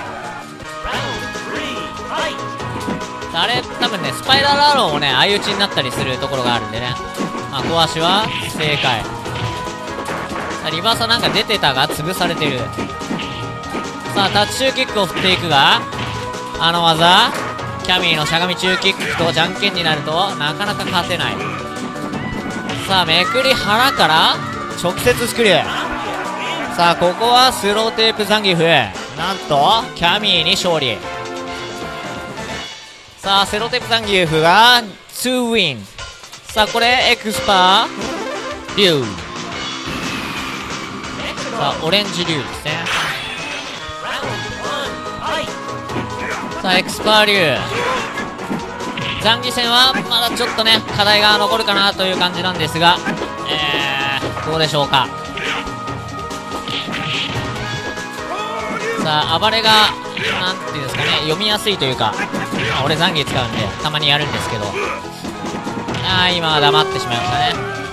あれ多分ねスパイラルアローもね相打ちになったりするところがあるんでね、まあ、小足は正解。さあリバーサなんか出てたが潰されてる。さあタッチ中キックを振っていくがあの技キャミーのしゃがみ中キックとじゃんけんになるとなかなか勝てない。さあめくり腹から直接スクリュー。さあここはスローテープザンギフなんとキャミーに勝利。さあセロテープザンギフが2ウィン。さあこれエクスパー竜。さあオレンジ竜ですね。さあエクスパー竜。ザンギ戦はまだちょっとね課題が残るかなという感じなんですが、どうでしょうか。さあ暴れがなんていうんですかね読みやすいというか、まあ、俺ザンギ使うんでたまにやるんですけど、今は黙ってしまいましたね。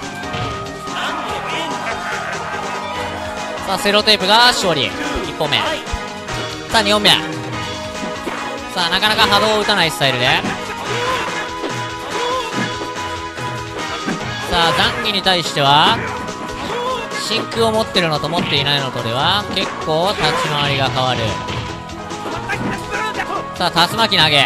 さあセロテープが勝利1本目。さあ2本目。さあなかなか波動を打たないスタイルでさあザンギに対しては真空を持ってるのと持っていないのとでは結構立ち回りが変わる。さあ竜巻投げ。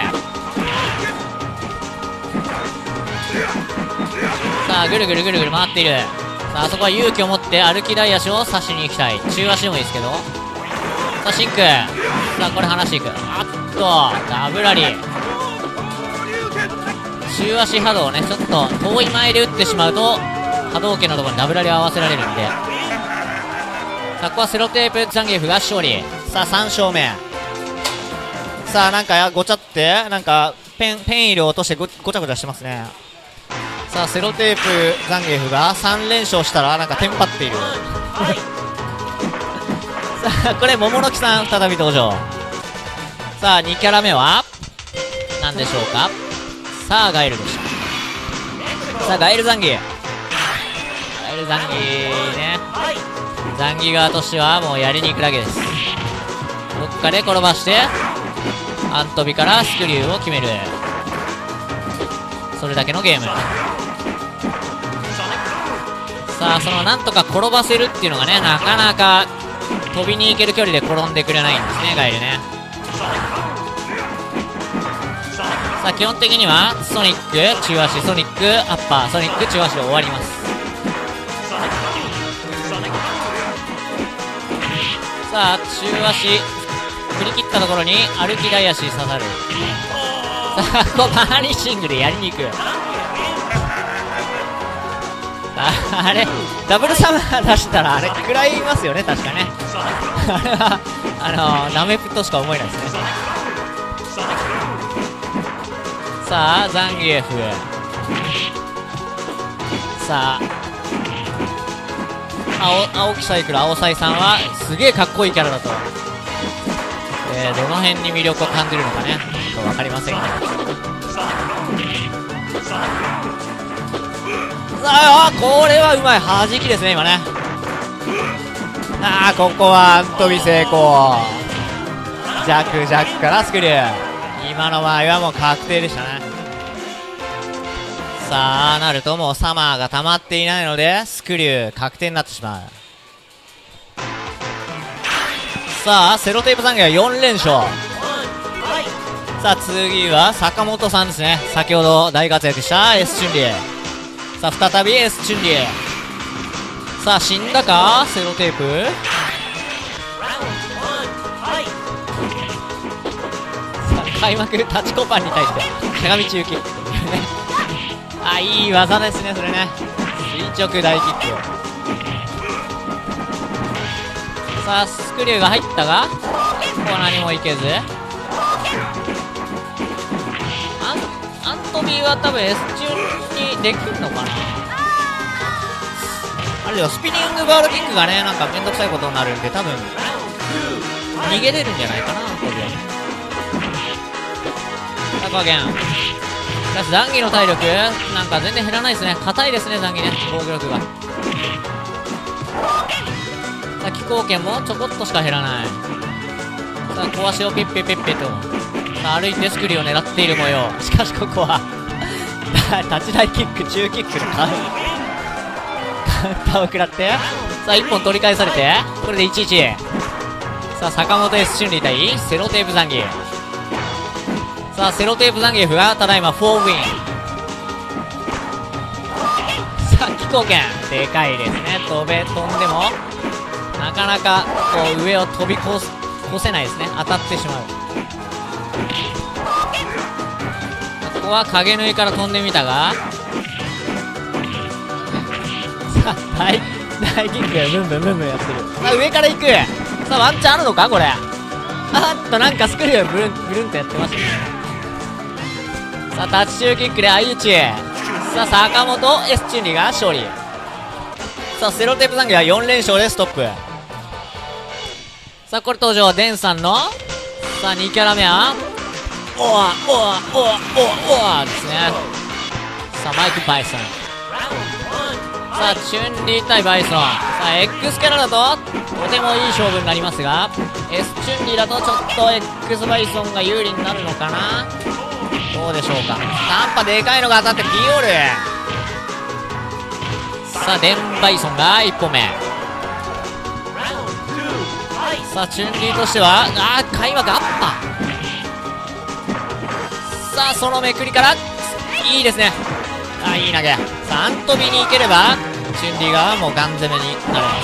さあぐるぐる回っている。さああそこは勇気を持って歩き台足を刺しに行きたい。中足でもいいですけど。さあ真空。さあこれ離していく。あっとダブラリ。中足波動をねちょっと遠い前で打ってしまうと波動拳のところにダブラリを合わせられるんで。さあここはセロテープザンギエフが勝利。さあ3勝目。さあなんかごちゃってなんかペン入れを落としてごちゃごちゃしてますね。さあセロテープザンギエフが3連勝したらなんかテンパっている。さあこれ桃の木さん再び登場。さあ2キャラ目は何でしょうか。さあガエルでした。さあガエルザンギ。ガエルザンギね。ザンギ側としてはもうやりに行くだけです。どっかで転ばしてアントビからスクリューを決める。それだけのゲーム。さあそのなんとか転ばせるっていうのがねなかなか飛びに行ける距離で転んでくれないんですねガエルね。さあ基本的にはソニック中足ソニックアッパーソニック中足で終わります。さあ中足振り切ったところに歩き台足刺さる。さあここバニッシングでやりに行く。あれダブルサマー出したらあれ食らいますよね確かね。あれはナメプとしか思えないですね。 さあザンギエフ、さあ青木サイクル青サイさんはすげえかっこいいキャラだと、どの辺に魅力を感じるのかね、ちょっと分かりませんけど、さあこれはうまい弾きですね今ね。ここはアントビ成功、ジャックからスクリュー、今の場合はもう確定でしたね。さあなるともうサマーが溜まっていないのでスクリュー確定になってしまう。さあセロテープ残業は4連勝。さあ次は坂本さんですね、先ほど大活躍した S チュンリー、さあ再び S チュンリー、さあ死んだかセロテープ、さあ開幕タチコパンに対してしゃがみ中キックいい技ですねそれね、垂直大キック。さあスクリューが入ったがここは何もいけず、アントビーは多分 S チュンにできるのかな、あるいはスピニングバールキックがねなんかめんどくさいことになるんで多分逃げれるんじゃないかなこれで。さあ加減しかしザンギの体力なんか全然減らないですね、硬いですねザンギね、防御力が。さあ気候圏もちょこっとしか減らない。さあ小足をペッペペッペと、さあ歩いてスクリューを狙っている模様。しかしここは立ち台キック中キックでカウンターを食らって、さあ1本取り返されてこれで 1-1。 さあ坂本 S チュンリー対セロテープザンギ。さあセロテープザンギエフがただいま4ウィン。さあ気候圏でかいですね、飛んでもなかなかこう上を飛び越せないですね、当たってしまう。ここは影縫いから飛んでみたが、さあ大キックブンブンブンブンやってる。さあ上から行く、さあワンチャンあるのかこれ、なんかスクリューブルンとやってましたね。さあタッチ中キックで相打ち。さあ坂本 S チュンリーが勝利。さあセロテープザンギは4連勝でストップ。さあこれ登場デンさんのさあ2キャラ目はオアですね。さあマイクバイソン、さあチュンリー対バイソン、さあ X キャラだととてもいい勝負になりますが S チュンリーだとちょっと X バイソンが有利になるのかな、どうでしょうか。短波でかいのが当たって P オール。さあデンバイソンが1本目。さあチュンリーとしては開幕アッパー。さあそのめくりからいいですね、いい投げ。さあアントビに行ければチュンリーがもうガン攻めになれます。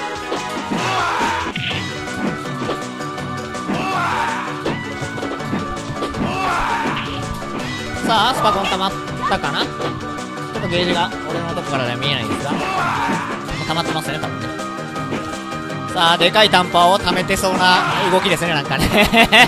さあスパコン溜まったかな、ちょっとゲージが俺のとこからでは見えないんですが溜まってますね多分ね。さあでかいタンパーを溜めてそうな動きですねなんかね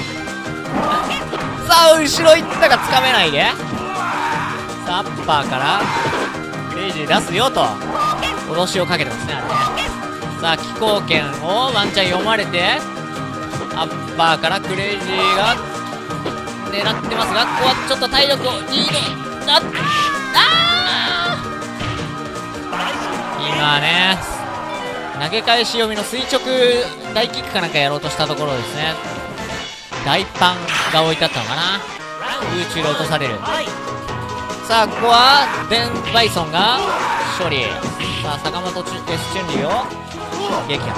さあ後ろ行ったがつかめないで、さあアッパーからクレイジー出すよと脅しをかけてますねあれね。さあ気候圏をワンチャン読まれてアッパーからクレイジーが狙ってますが、ここはちょっと体力をリード今ね投げ返し読みの垂直大キックかなんかやろうとしたところですね、大パンが置いてあったのかな、空中で落とされる。さあここはデンバイソンが勝利。さあ坂本 S チュンリーを撃破。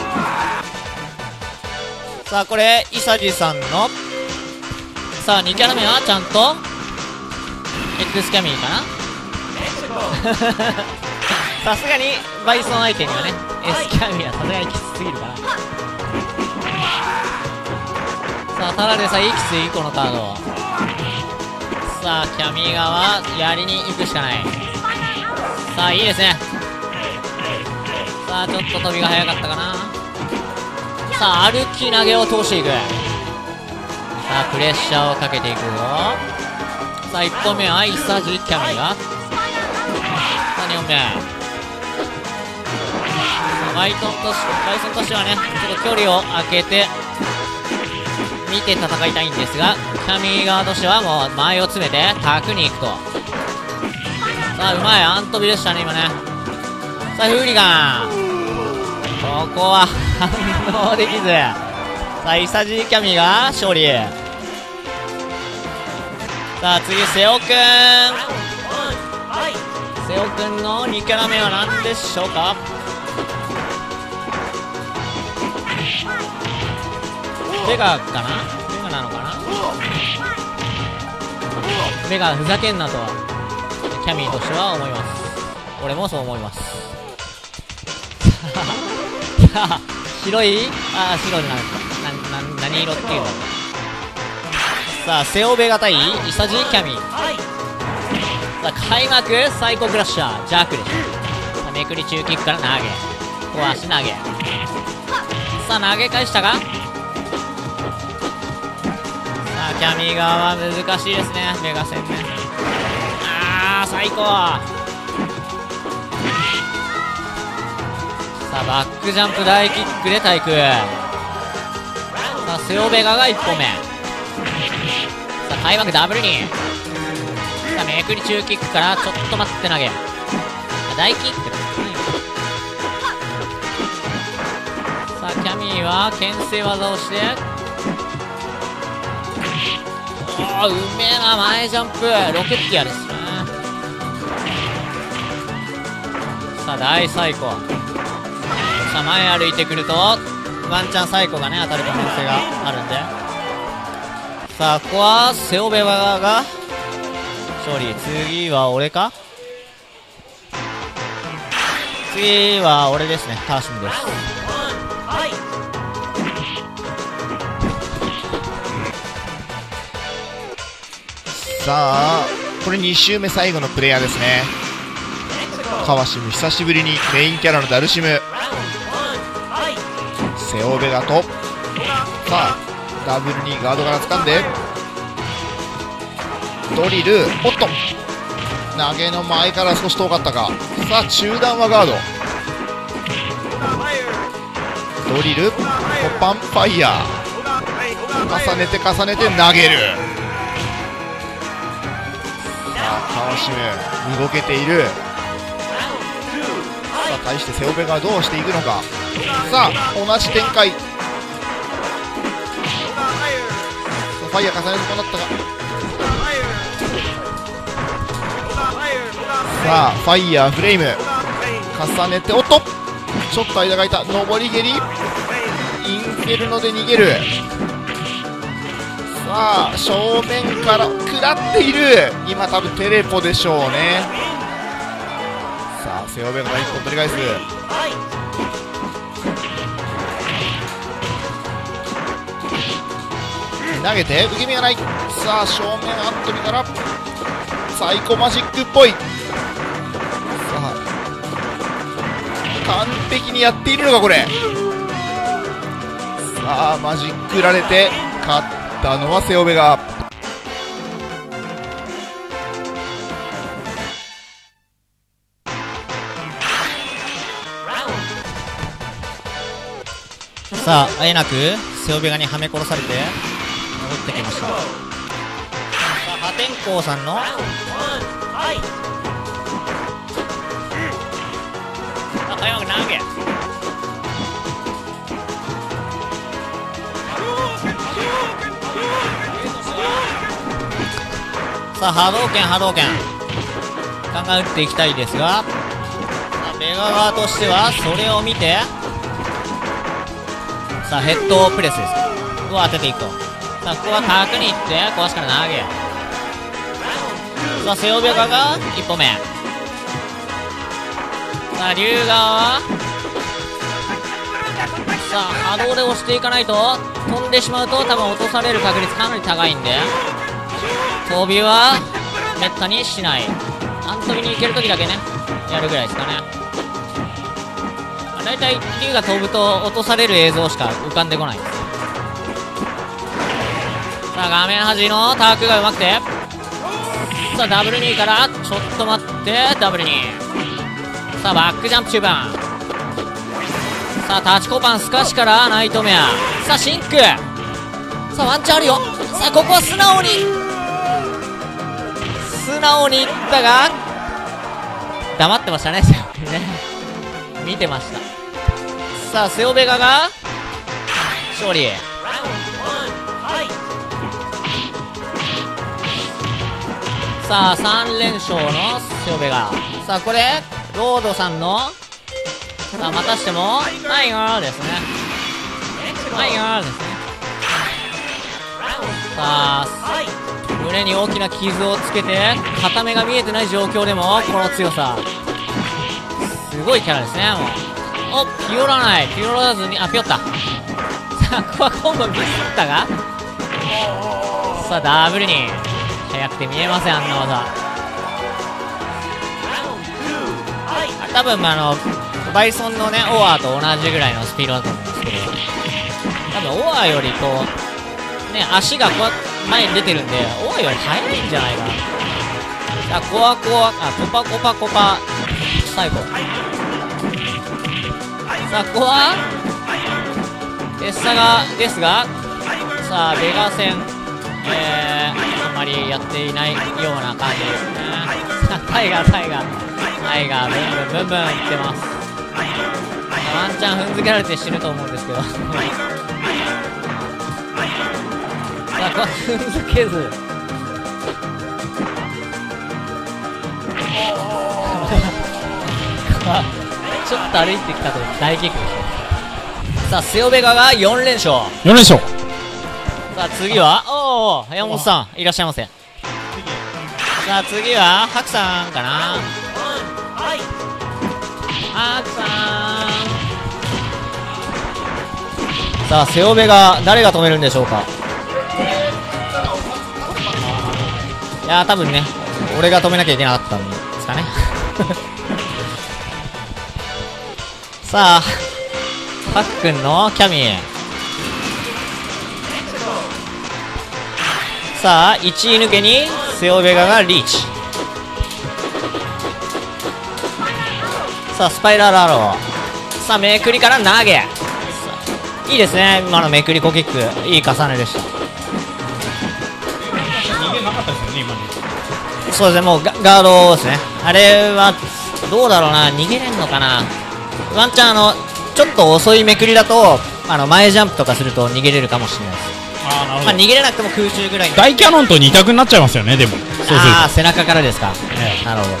さあこれイサジさんのさあ2キャラ目はちゃんと X キャミーかなさすがにバイソン相手にはね S キャミーはさすがにきつすぎるから。さあただでさえきついこのカード。さあキャミー側やりに行くしかない。さあいいですね。さあちょっと飛びが早かったかな。さあ歩き投げを通していく。さあプレッシャーをかけていくぞ。 さあ1本目はイサジキャミーが、さあ2本目、バイソンとしてはね、ちょっと距離を空けて見て戦いたいんですが、キャミー側としてはもう前を詰めてタクに行くと。さあうまいアントビでしたね今ね。さあフーリガン、ここは反応できず、さあイサジーキャミーが勝利。さあ次瀬尾くん、瀬尾くんの2キャラ目は何でしょうか。ベガかな、ベガなのかな。ベガふざけんなとキャミーとしては思います。俺もそう思います。いや白い、ああ白になるか、何色っていうの。さあセオベガ対イサジーキャミー、さあ開幕サイコクラッシャージャークでしょ。さあめくり中キックから投げ、小足投げ、さあ投げ返したが、さあキャミー側は難しいですね、メガ戦ね。あー最高。さあバックジャンプ大キックで対空。さあセオベガが1歩目、さあ開幕ダブルに、さあめくり中キックからちょっと待って投げ、大キックだ。さあキャミーは牽制技をして、おーうめえな、前ジャンプロケッティアですね。さあ大サイコ、さあ前歩いてくるとワンチャンサイコがね当たる可能性があるんで、さあここはセオベガが勝利。次は俺か、次は俺ですね、ターシムです。 さあこれ2周目最後のプレイヤーですね。川シム久しぶりにメインキャラのダルシム、セオベガと、さあダブルにガードから掴んでドリル、おっと投げの前から少し遠かったか。さあ中段はガード、ドリル、コパンファイヤー、重ねて重ねて投げる。さあ川シム動けている。さあ対してセオベガはどうしていくのか。さあ同じ展開、ファイヤー重ねてこうなったか。さあファイヤーフレーム重ねて、おっとちょっと間が空いた、上り蹴りインフェルノで逃げる。さあ正面から食らっている、今多分テレポでしょうね。さあセオベガが1本取り返す。投げて受け身がない。さあ正面アントニからサイコマジックっぽい。さあ完璧にやっているのかこれ。さあマジックられて勝ったのはセオベガ。 さああえなくセオベガにはめ殺されて戻ってきました。さあ破天荒さんの開幕投げ、さあ波動拳ガンガン打っていきたいですが、ベガ側としてはそれを見て、さあヘッドプレスですを当てていくと。さあここは角に行って壊しから投げ、さあセオベガが1歩目、さあ竜側はさあ波動で押していかないと飛んでしまうと多分落とされる確率かなり高いんで、飛びはめったにしない。アントビに行けるときだけねやるぐらいですかね。だいたい竜が飛ぶと落とされる映像しか浮かんでこないです。さあ画面端のタークがうまくて、 さあダブル2からちょっと待ってダブル2。さあバックジャンプ中盤。さあタッチコパンスカシからナイトメア。さあシンク。さあワンチャンあるよ。さあここは素直にいったが黙ってましたねセオベガね見てました。さあセオベガが勝利。さあ3連勝のセオベガ。さあこれロードさんのさあまたしてもタイガーですね。タイガーですね。さあ胸に大きな傷をつけて片目が見えてない状況でもこの強さすごいキャラですね。もうピオらないピオらずにピオった。さあここはコンボミスったがさあダブルに速くて見えませんあんな技。多分バイソンのねオアーと同じぐらいのスピードだと思うんですけど多分オアーよりこうね足がこう前に出てるんでオアーより速いんじゃないかな。さあコアコアコパ最後。さあコアですがさあベガ戦あんまりやっていないような感じですね。さあタイガーブンブンいってます。ワンチャン踏んづけられて死ぬと思うんですけどさあここは踏んづけずちょっと歩いてきたと大キックでした。さあセオベガが4連勝。さあ次は山本さんいらっしゃいませ。さあ次はハクさんかな。ハクさん。さあセオベガ誰が止めるんでしょうか。いや多分ね俺が止めなきゃいけなかったんですかねさあパックンのキャミー。さあ1位抜けにセオベガがリーチ。さあスパイラルアロー。さあめくりから投げ。いいですね今のめくりコキックいい重ねでした。そうですねもうガードですね。あれはどうだろうな逃げれんのかな。ワンチャンちょっと遅いめくりだと前ジャンプとかすると逃げれるかもしれないです。逃げれなくても空中ぐらい大キャノンと2択になっちゃいますよね。でも背中からですか、なるほど。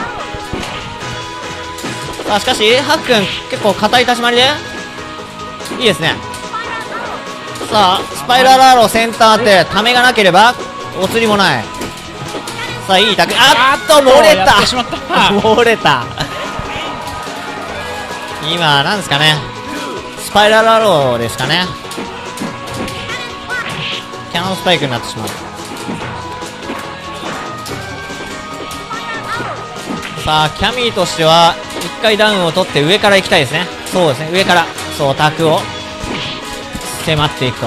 さあしかしハックン結構硬い立ち回りでいいですね。さあスパイラルアローセンターってためがなければお釣りもない。さあいいタックル漏れた漏れた今なんですかねスパイラルアローですかね。キャノンスパイクになってしまう。さあキャミーとしては1回ダウンを取って上から行きたいですね。そうですね上からタクを迫っていくと。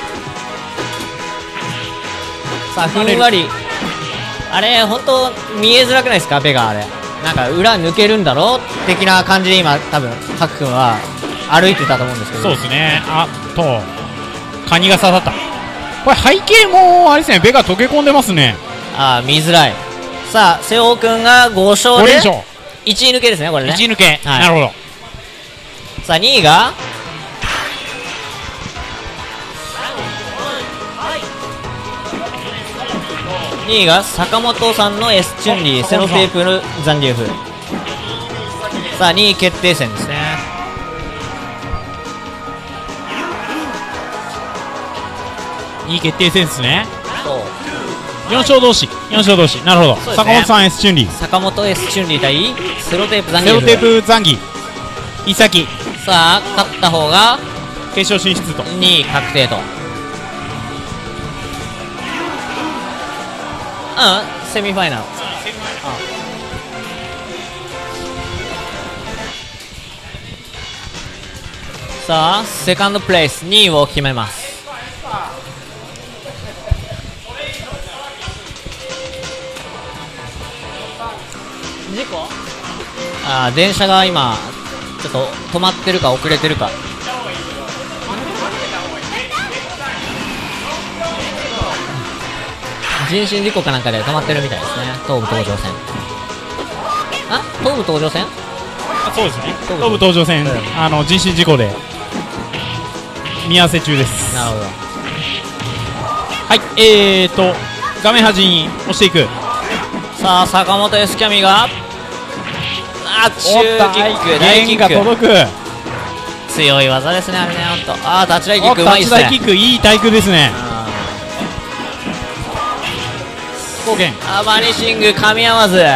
さあふんわりあれ本当見えづらくないですかベガ。あれなんか裏抜けるんだろ的な感じで今多分ハク君は歩いてたと思うんですけど。 そうですねカニが刺さった。これ背景もあれですねベガ溶け込んでますね。 見づらい。さあ瀬尾君が5勝で1位抜けですねこれね。 1位抜け、なるほど。 さあ2位が2位が坂本さんの S チュンリーセロテープの残留風。さあ2位決定戦ですね。 2位決定戦ですね。 そう 4勝同士なるほど、ね、坂本さん S チュンリー坂本 S チュンリー対セロテープ残留風。 セロテープ残儀イサキ。 さあ勝った方が決勝進出と 2位確定と。セミファイナル。さあセカンドプレイス2位を決めます。 事故？あー、電車が今ちょっと止まってるか遅れてるか。人身事故かなんかで止まってるみたいですね。東武東上線。あ、東武東上線？ あ、そうですね。東武東上線、人身事故で見合わせ中です。 なるほど。 はい、画面端に押していく。 さあ、坂本 S キャミが、あ、中キック、大キッがク、 届く。 強い技ですね、あれね、ほんと。あー、タッチ大キックうまいっすね。 タッチ大キック、いい対空ですね。貢献。 バニシング噛み合わず。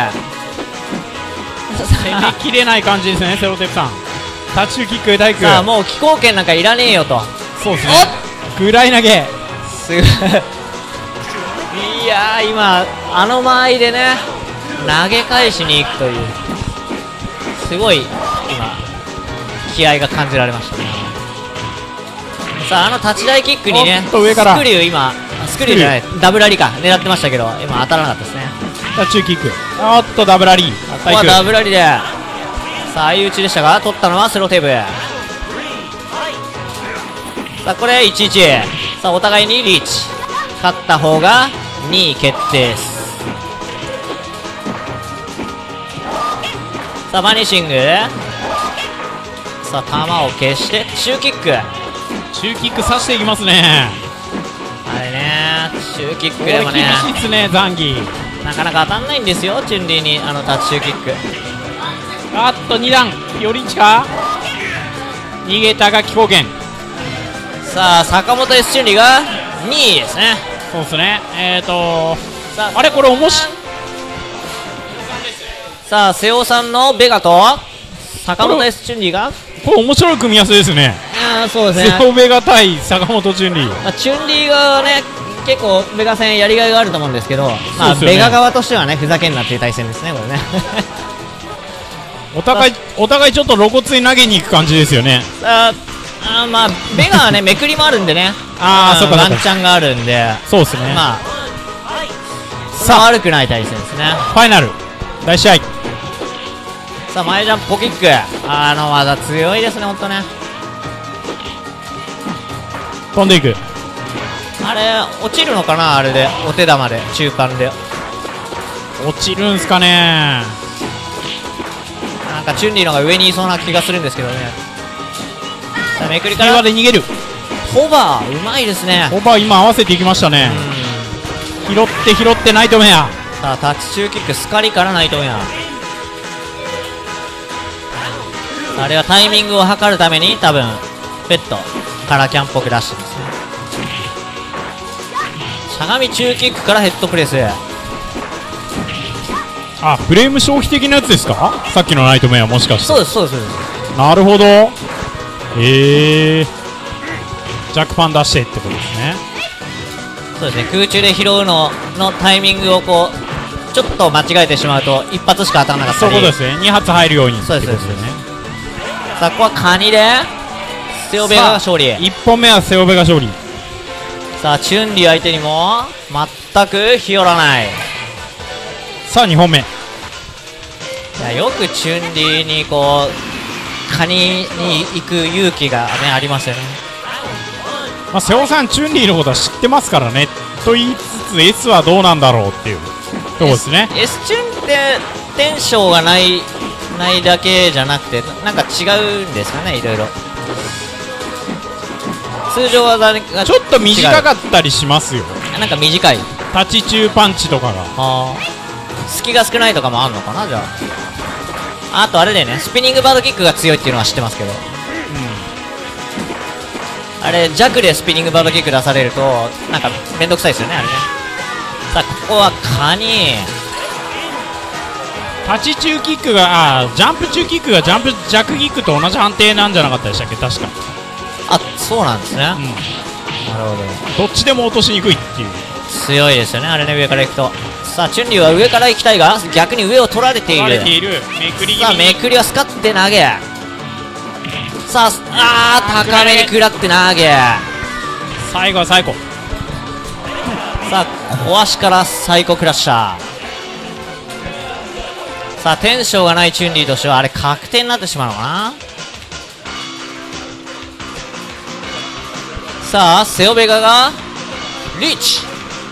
攻めきれない感じですね、セロテプさん。タッチキック、大空。 さあ、もう気候圏なんかいらねえよと。 そうですね。ぐらい投げ。 すごい。いやー、今あの間合いでね、投げ返しに行くという、すごい今気合が感じられましたね。さあ、タッチ大キックにね、 上からスクリュー、今スクリューじゃない、ダブルラリか狙ってましたけど、今当たらなかったですね。 タッチキック。おっと、ダブラリー。 ここはダブルラリで、さあ、相打ちでしたが、取ったのはスローテーブ。さあ、これ1-1。さあ、お互いにリーチ。勝った方が2位決定です。さあ、バニシング。さあ、球を消して中キック。 中キック刺していきますね。 あれね、中キックこれでもね、 厳しいっすね、ザンギ。 なかなか当たんないんですよ、チュンリーにタッチ中キック。 あっと、2段寄りか。逃げたが気候圏。 さあ、坂本 S チュンリーが2位ですね。 そうですね。 さあ、 あれ、これさあ、瀬尾さんのベガと坂本 S チュンリーが、 これ面白い組み合わせですね。 そうですね。 セオベガ対坂本チュンリー。 チュンリーがね、結構ベガ戦やりがいがあると思うんですけど、まあ、ベガ側としてはね、ふざけんなっていう対戦ですね、これね。 お互いちょっと露骨に投げに行く感じですよね。 まあ、ベガはね、めくりもあるんでね、 そうか、 ワンチャンがあるんで、 そうですね。 まあ、さあ、悪くない対戦ですね。 ファイナル、大試合。 さあ、前ジャンプポキック、技強いですね、ほんとね。 飛んでいく。 あれ、落ちるのかな、あれで、お手玉で、中間で。 落ちるんすかね。 なんかチュンリーのが上にいそうな気がするんですけどね。さあ、めくりか平ら和で逃げる。 ホバーうまいですね。 ホバー今合わせていきましたね。拾ってナイトメア。 さあ、タッチ中キックスカリからナイトメア。あれはタイミングを測るために多分ペットからキャンっぽく出してますね。しゃがみ中キックからヘッドプレス。 フレーム消費的なやつですか、さっきのナイトメア。もしかして。 そうです、そうです。 なるほど。ジャックパン出してってことですね。 そうですね、空中で拾うのタイミングをこうちょっと間違えてしまうと一発しか当たらなかったり。 そういうことですね。2発入るようにってそうです、 ことですよね。 さあ、ここはカニでセオベガが勝利。 1本目はセオベガ勝利。 さあ、チュンリー相手にも全くひよらない。 さあ2本目。 いや、よくチュンリーにこうカニに行く勇気が、ね、ありますよね。 瀬尾さん、チュンリーのことは知ってますからね。と言いつつ S はどうなんだろうっていうとこですね。 S チュンってテンションがないだけじゃなくて、なんか違うんですかね、いろいろ。通常技がちょっと短かったりしますよ。 なんか短い。 立ち中パンチとかが隙が少ないとかもあるのかな。じゃあとあれだよね、スピニングバードキックが強いっていうのは知ってますけど、あれ弱でスピニングバードキック出されるとなんかめんどくさいですよね、あれね。さあ、ここはカニ。 立ち中キックがジャンプ中キックがジャンプ弱キックと同じ判定なんじゃなかったでしたっけ、確か。 そうなんですね。なるほどっちでも落としにくいっていう。 強いですよね、あれね、上から行くと。さあ、チュンリーは上から行きたいが逆に上を取られている。 めくりさあ、めくりはスカって投げ。さあ、高めに食らって投げ。 最後は最高。 さあ、小足からサイコクラッシャー。 さあテンションがないチュンリーとしてはあれ確定になってしまうのかな。さあセオベガがリーチ。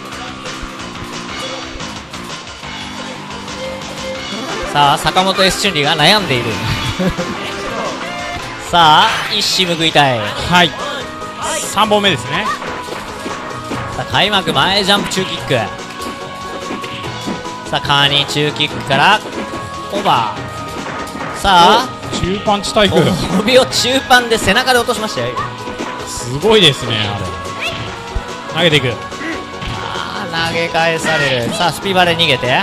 さあ坂本 S チュンリーが悩んでいるさあ一矢報いたい。 はい、3本目ですね。 さあ開幕前ジャンプ中キック。さあカーニー中キックからオーバー。さあ中パンチ対空、 帯を中パンで背中で落としましたよ。 すごいですね。あれ投げていく。 投げ返される。さあスピバで逃げて、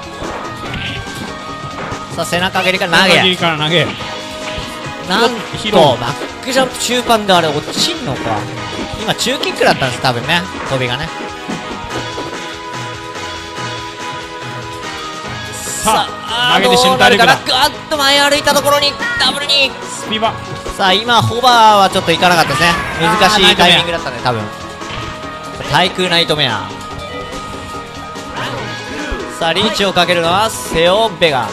さあ背中蹴りから投げ、 から投げ、 なん拾うとバックジャンプ中パンであれ落ちんのか。今中キックだったんです多分ね、飛びがね。 さあ投げてシュンタールからガッと前歩いたところにダブルに。 スピバ。 さあ今ホバーはちょっといかなかったですね。難しいタイミングだったね多分。対空ナイトメア。さあリーチをかけるのはセオベガ。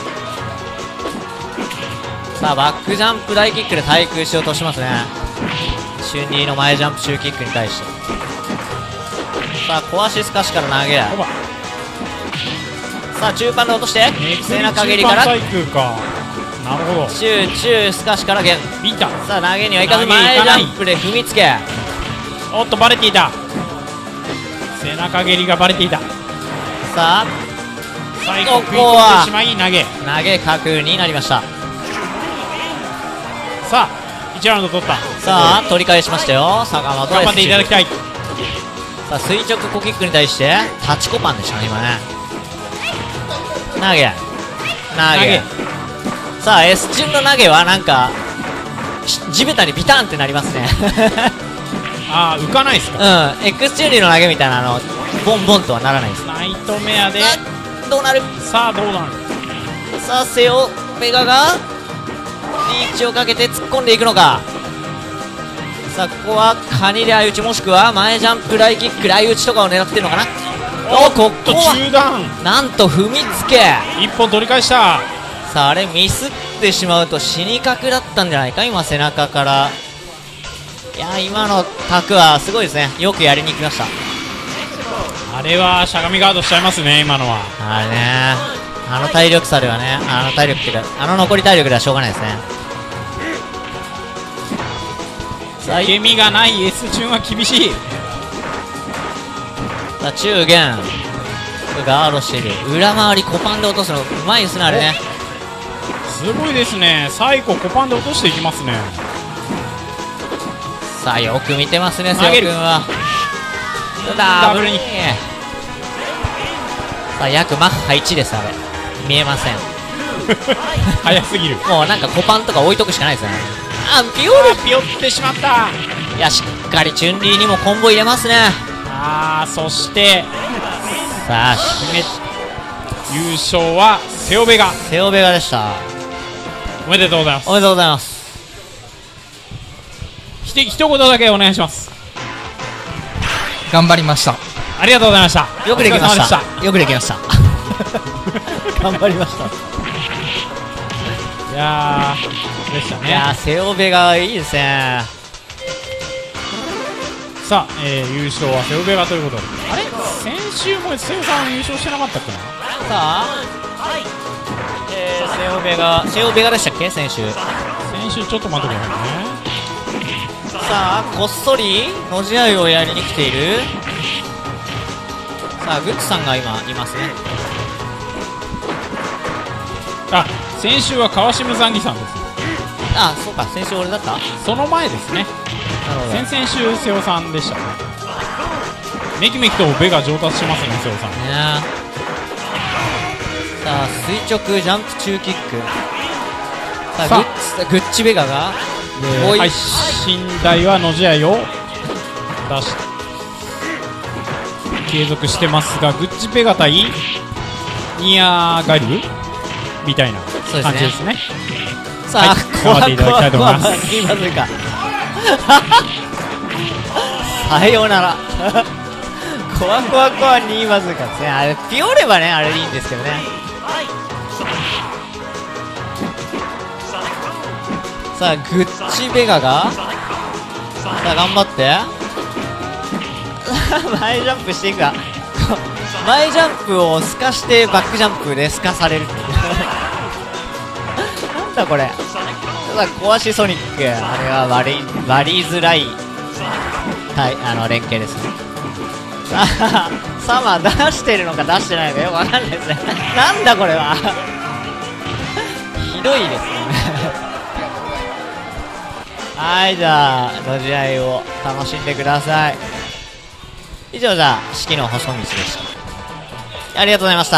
さあバックジャンプ大キックで対空しようとしますね。シュンリーの前ジャンプ中キックに対して。さあ小足すかしから投げ。さあ中パンで落として背中蹴りから中パン対空か。なるほど。 中スカシからゲン。 ビタ。 さあ投げにはいかず前ジャンプで踏みつけ。 おっとバレていた。背中蹴りがバレていた。 さあ最後こ食い込んこはでしまい投げ。 投げ角になりました。 さあ1ラウンド取った。 さあ取り返しましたよ坂本。 頑張っていただきたい。 さあ垂直コキックに対してタッチコパンでしたね今ね。投げさあ S チュンの投げはなんか地べたにビタンってなりますねああ浮かないですか。 うん X チュンリーの投げみたいなボンボンとはならないです。 ナイトメアでどうなる。 さあどうなる。 さあセオベガがリーチをかけて突っ込んでいくのか。さあここはカニで相打ちもしくは前ジャンプ大キックで相打ちとかを狙ってるのかな。おここは中断。 なんと踏みつけ。 一本取り返した。 さああれミスってしまうと死にかけだったんじゃないか今背中から。いや今のタクはすごいですね。よくやりに行きました。 あれはしゃがみガードしちゃいますね今のは。 あれねあの体力差ではね体力っていうか残り体力ではしょうがないですね。さあ受け身がない S チュンは厳しい。 さあ中元ガードしている。裏回りコパンで落とすのうまいですねあれね。 すごいですね。最後コパンで落としていきますね。 さあよく見てますねセオ投げる君は。 ダブルにさあ約マッハ1ですあれ。見えません早すぎる。 もうなんかコパンとか置いとくしかないですね。ピオルピヨってしまった。 いやしっかりチュンリーにもコンボ入れますね。 そしてさあ優勝はセオベガ。 セオベガでした。 おめでとうございます。 おめでとうございます。 一言だけお願いします。 頑張りました。 ありがとうございました。 よくできましお疲れ様た。よくできました頑張りましたいやーでしたね。 いやーセオベガいいですね。 さあ、優勝はセオベガということで。あれ先週もセオさん優勝してなかったっけな。 さあセオベガでしたっけ先週。 先週ちょっと待ってくださいね。 さあこっそりのじ合いをやりに来ている。さあグッチさんが今いますね。 先週は川島ザンギさんです。 そうか先週俺だった。 その前ですね。 なるほど。 先々週セオさんでしたね。めきめきとベガ上達しますねセオさんね。さあ垂直ジャンプ中キック。さあグッチベガが配信台はのじ合いを出し継続してますが、グッチベガ対ニアガリルみたいな感じですね。 さあ、 頑張っていただきたいと思います。 まずいかさようならコア2まずいかですね。あれピオればねあれでいいんですけどね。 さあグッチベガがさあ頑張って前ジャンプしていくか前ジャンプをすかしてバックジャンプですかされるなんだこれ。ただ壊しソニック、あれは割りづらい連携ですね。さあサマー出してるのか出してないのかよくわかんないですねなんだこれはひどいですねはいじゃあの試合を楽しんでください。以上じゃあ式の細道でした。ありがとうございました。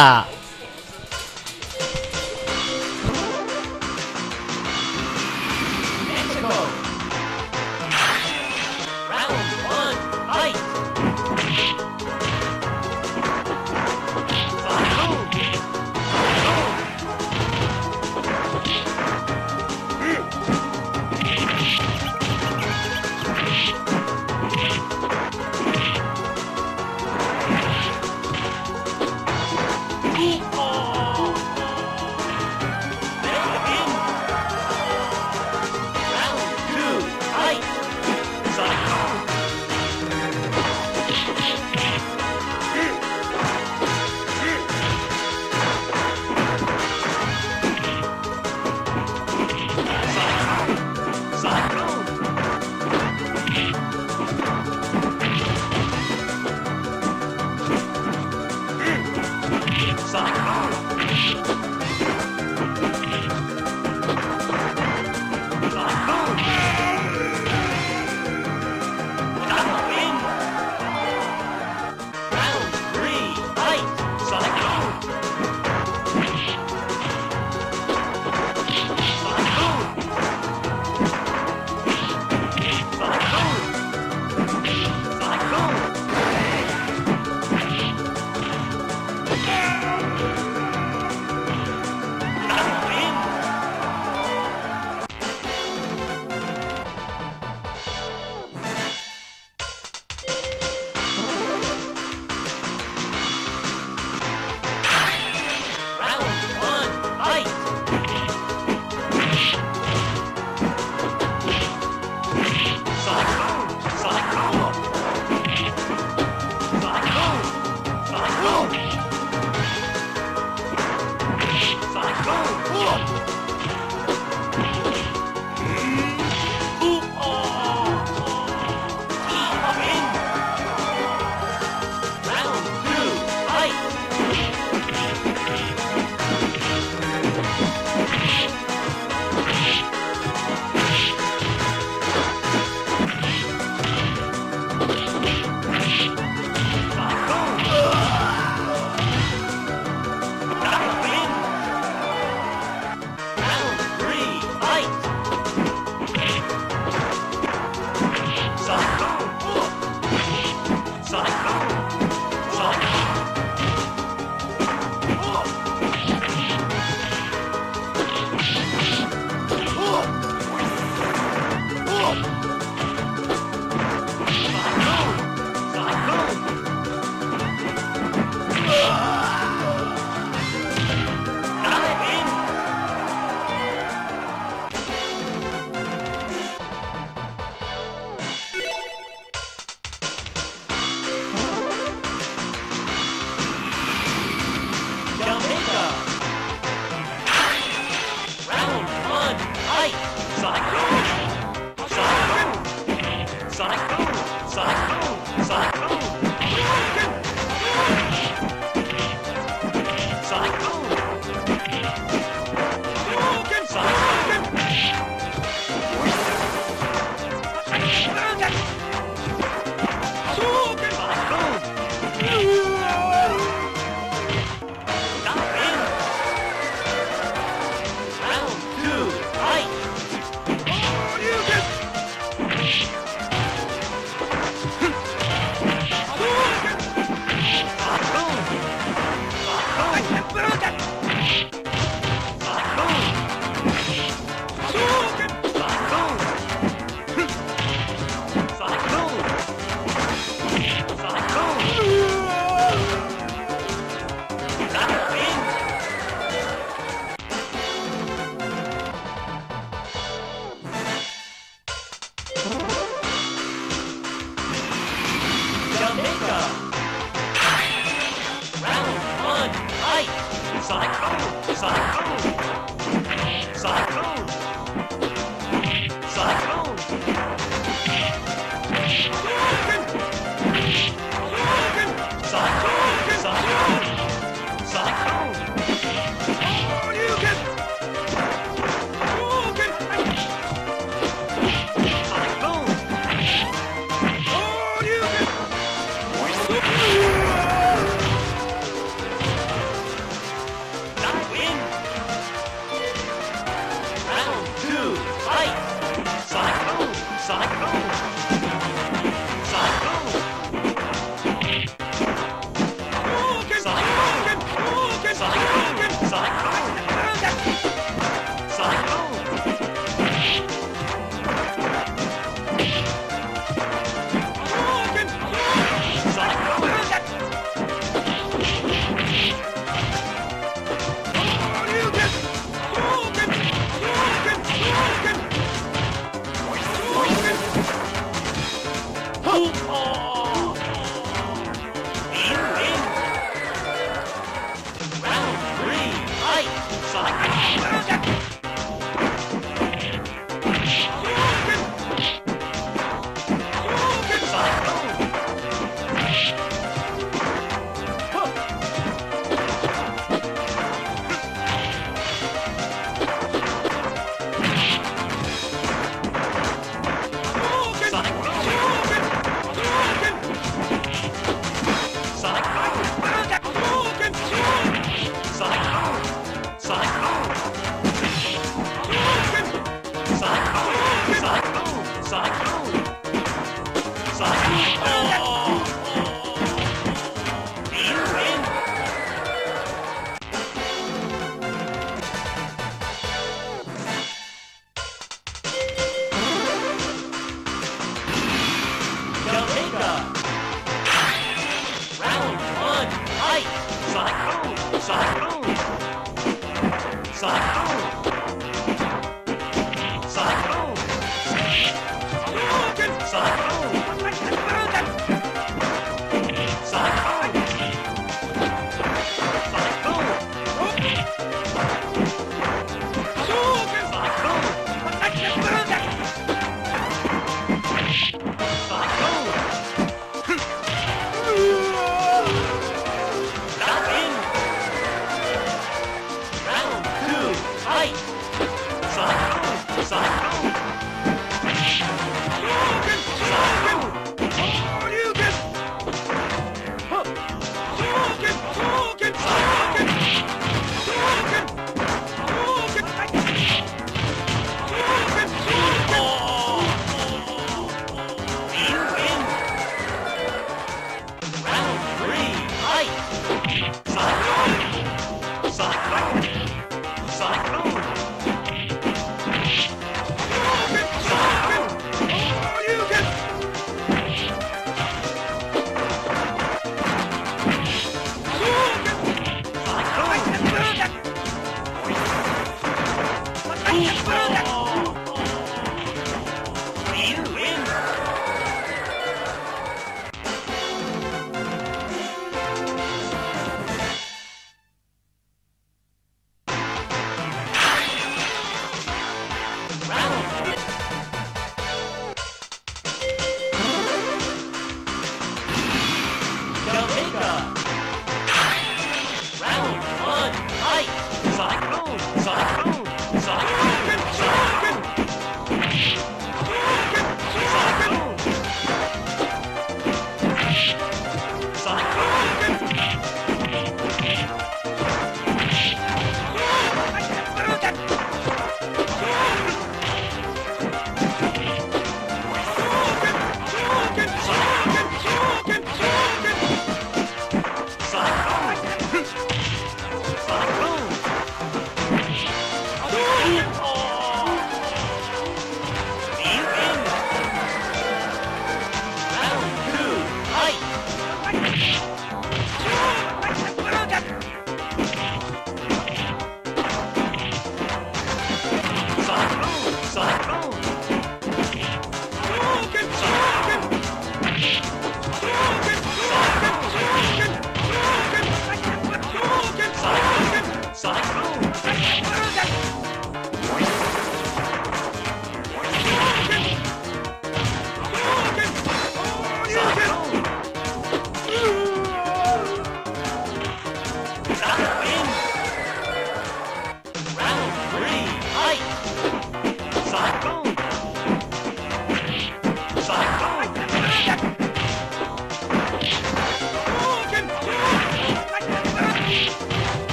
Sonic boom! Sonic boom! Sonic boom! Sonic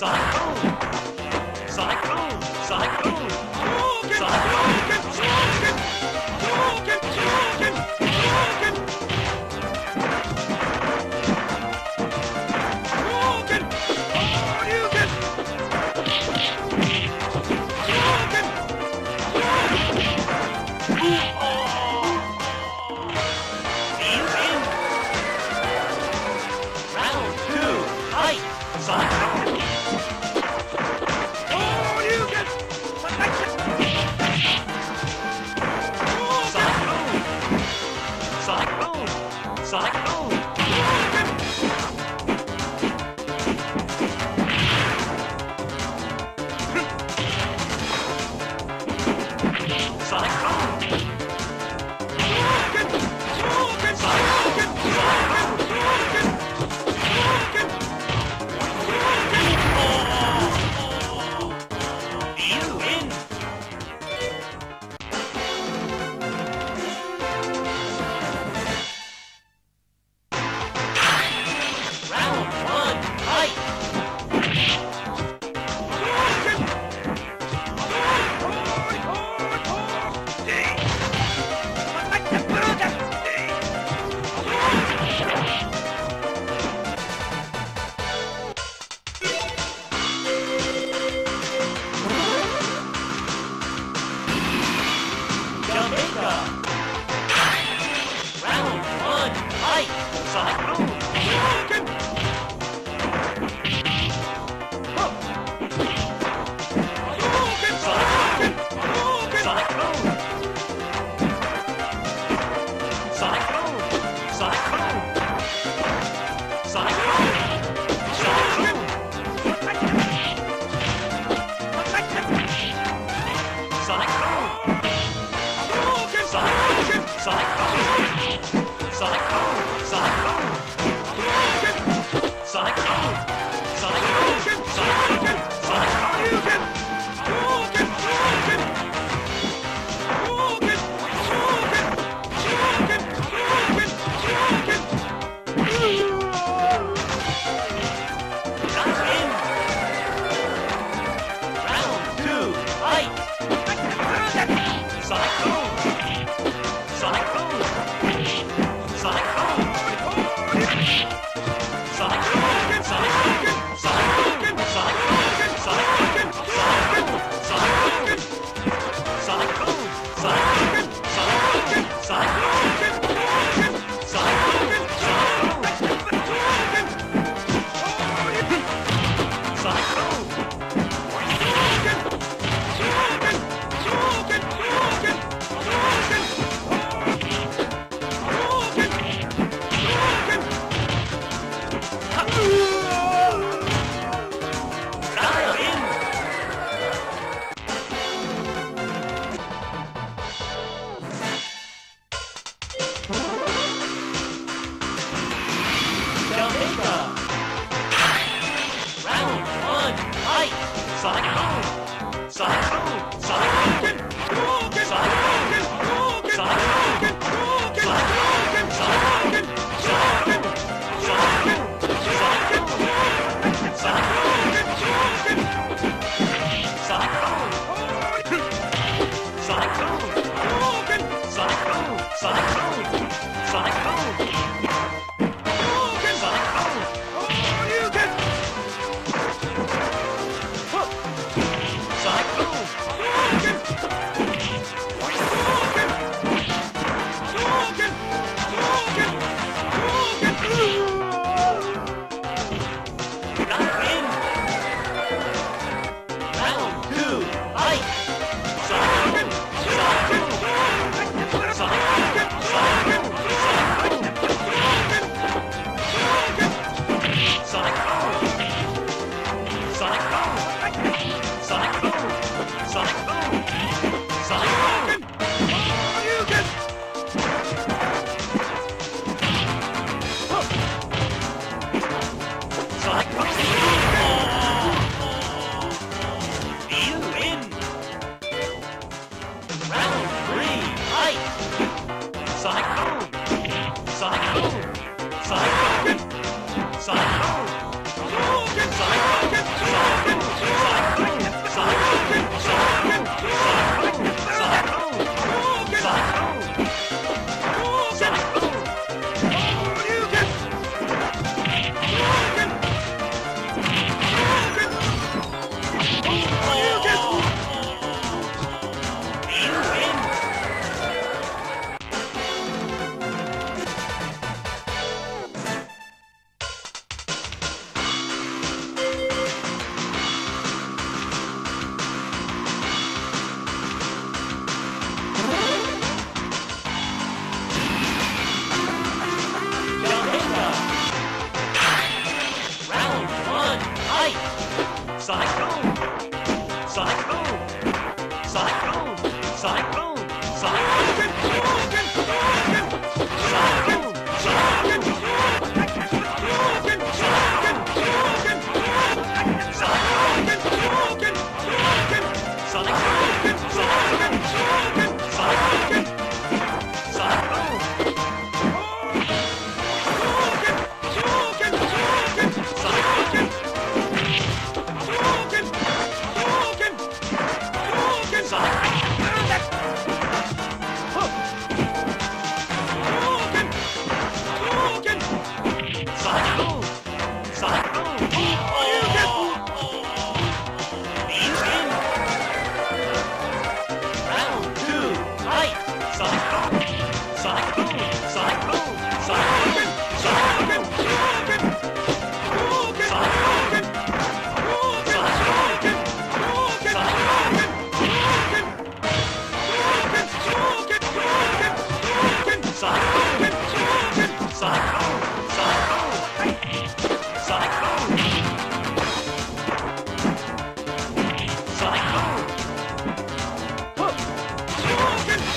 Sonic Boom! Sonic Boom! Sonic Boom!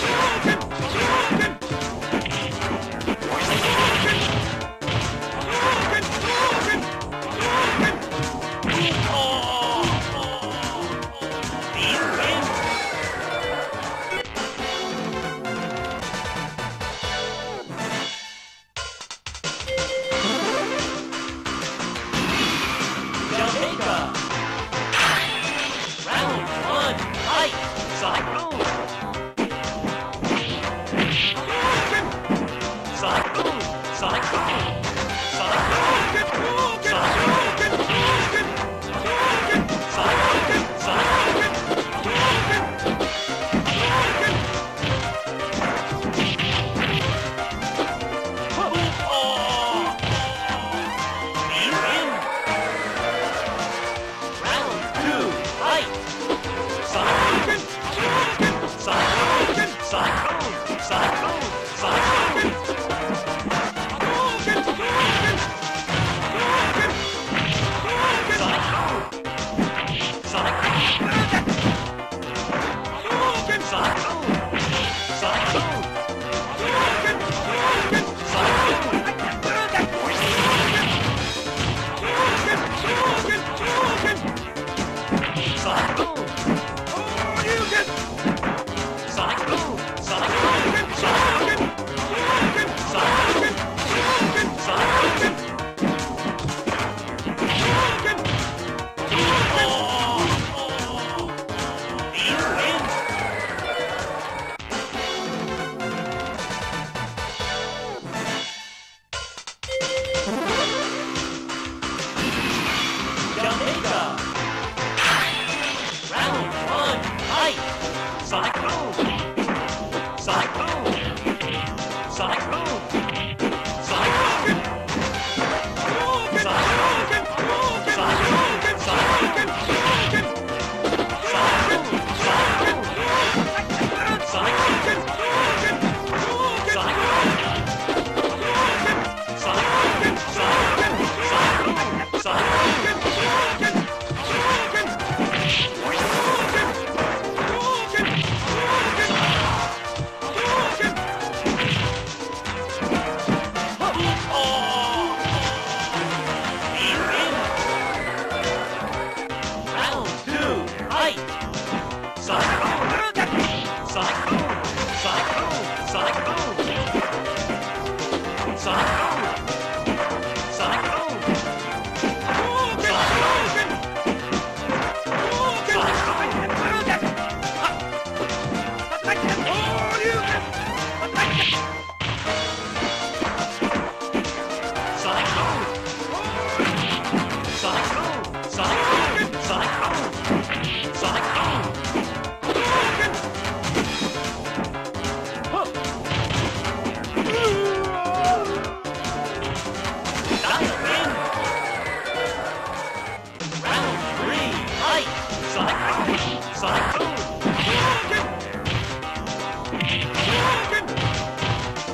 Sonic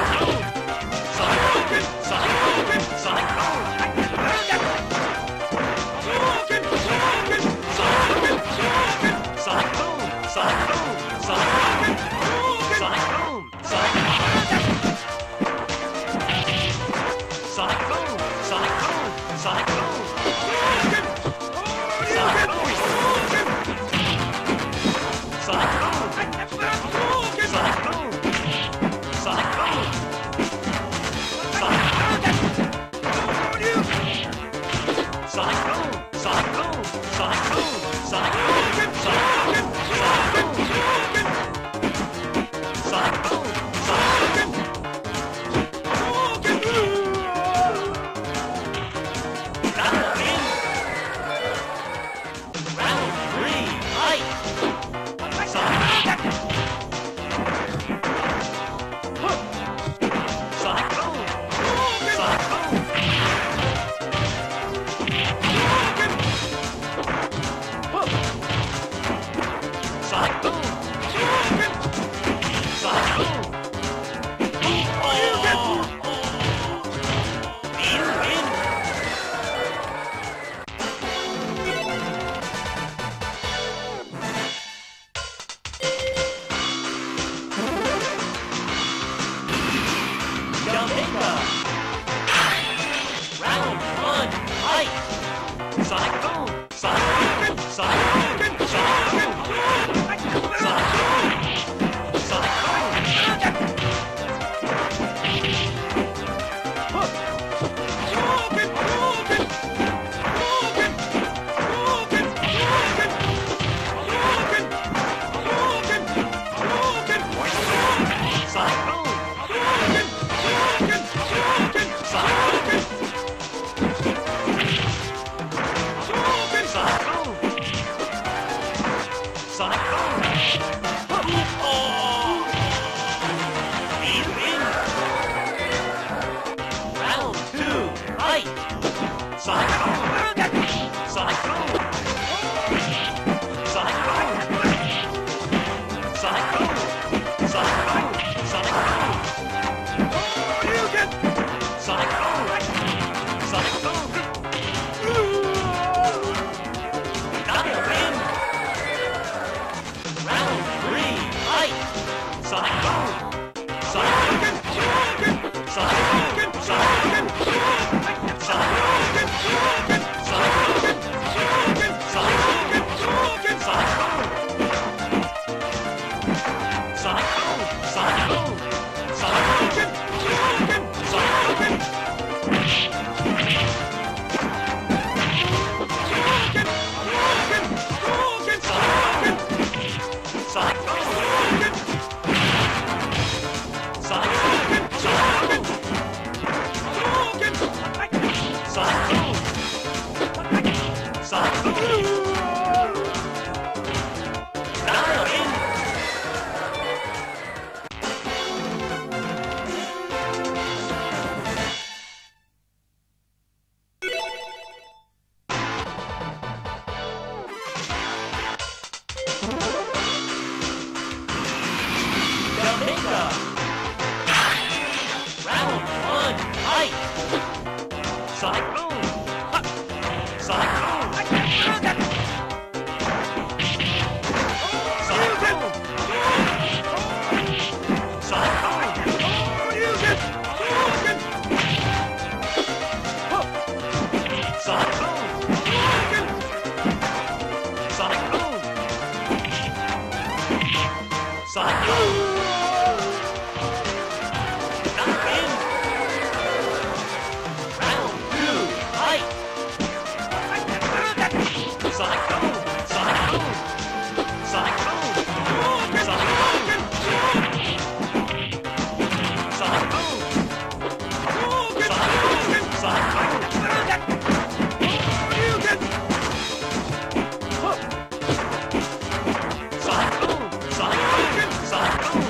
Sonic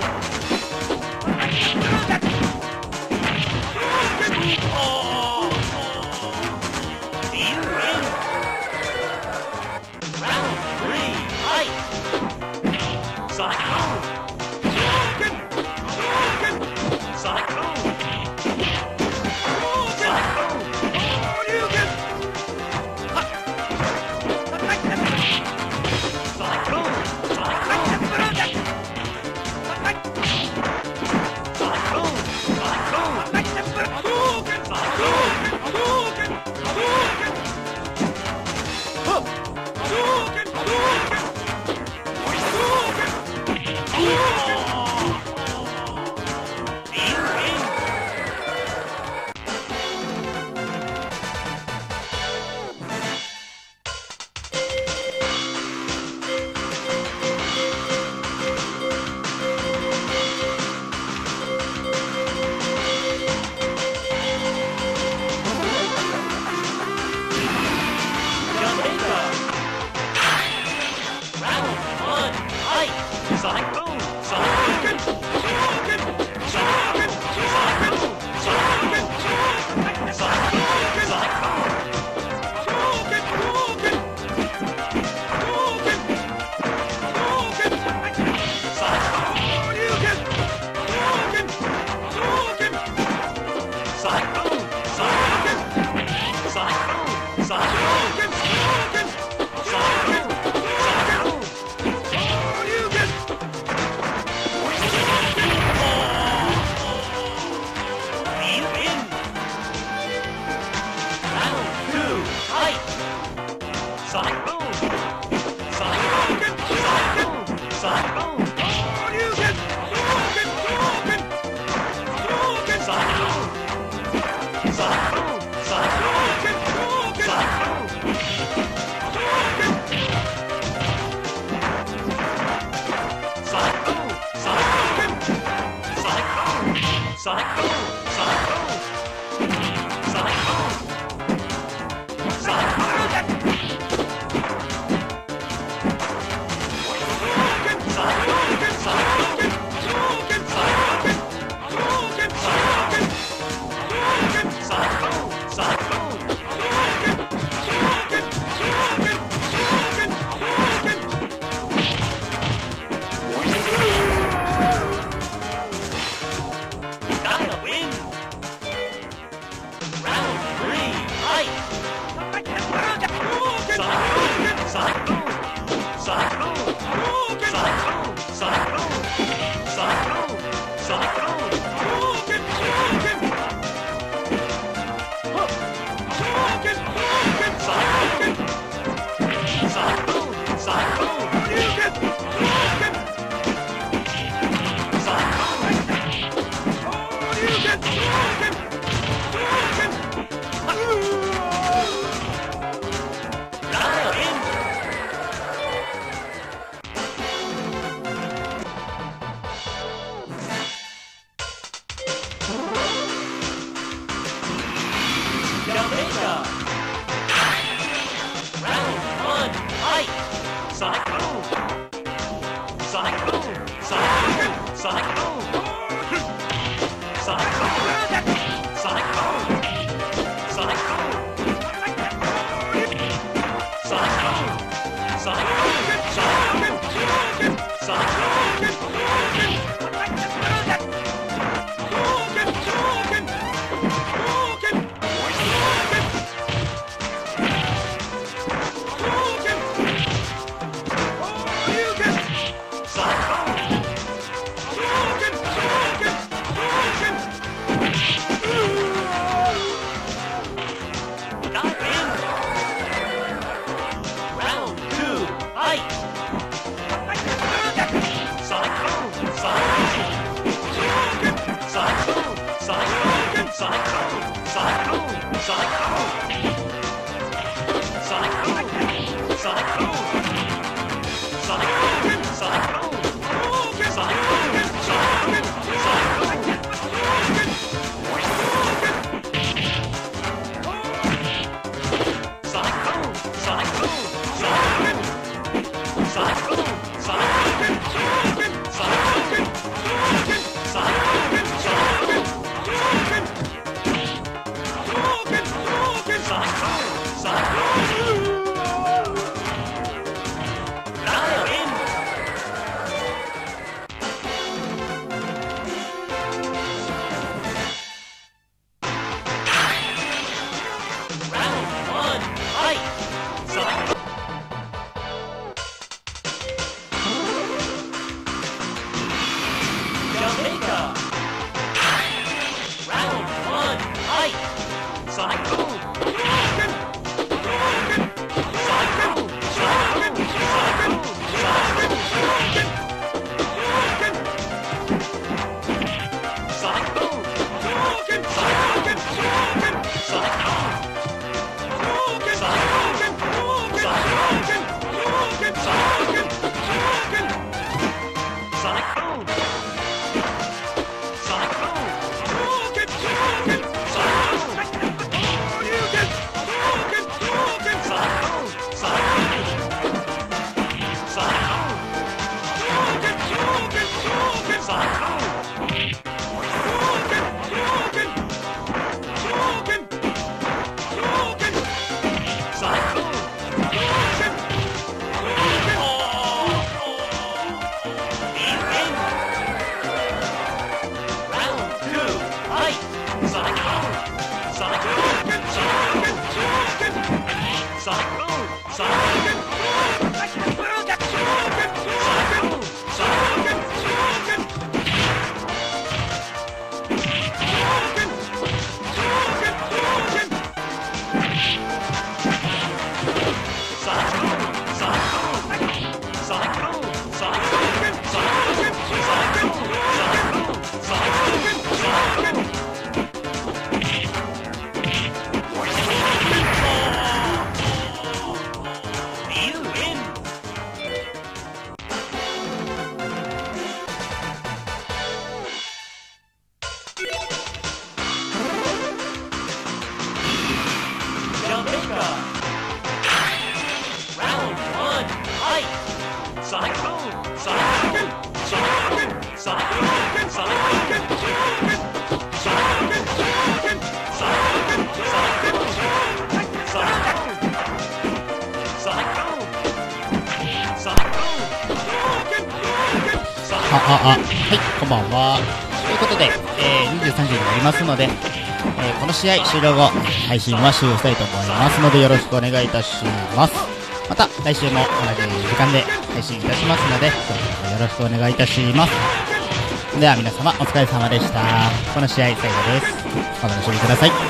はい、こんばんは。ということで、23時になりますので、この試合終了後、配信は終了したいと思いますので、よろしくお願いいたします。また、来週も同じ時間で配信いたしますので、どうぞよろしくお願いいたします。では皆様、お疲れ様でした。この試合最後です。お楽しみください。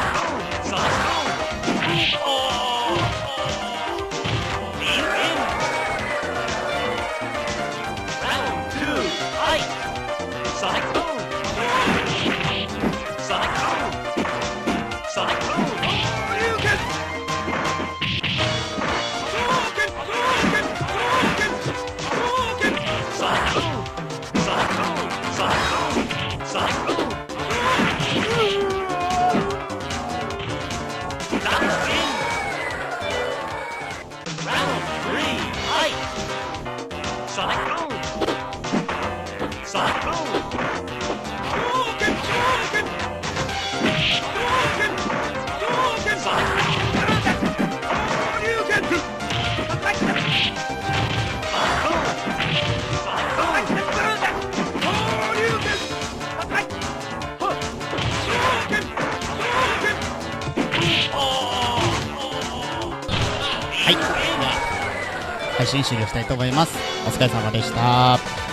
Oh! Sonic Boom! Sonic Boom! Sonic Boom! Sonic Boom! Sonic Boom! Sonic Boom! Sonic Boom! That's it! Round 3, fight! Sonic Boom! Sonic Boom! はい、では配信終了したいと思います。お疲れ様でした。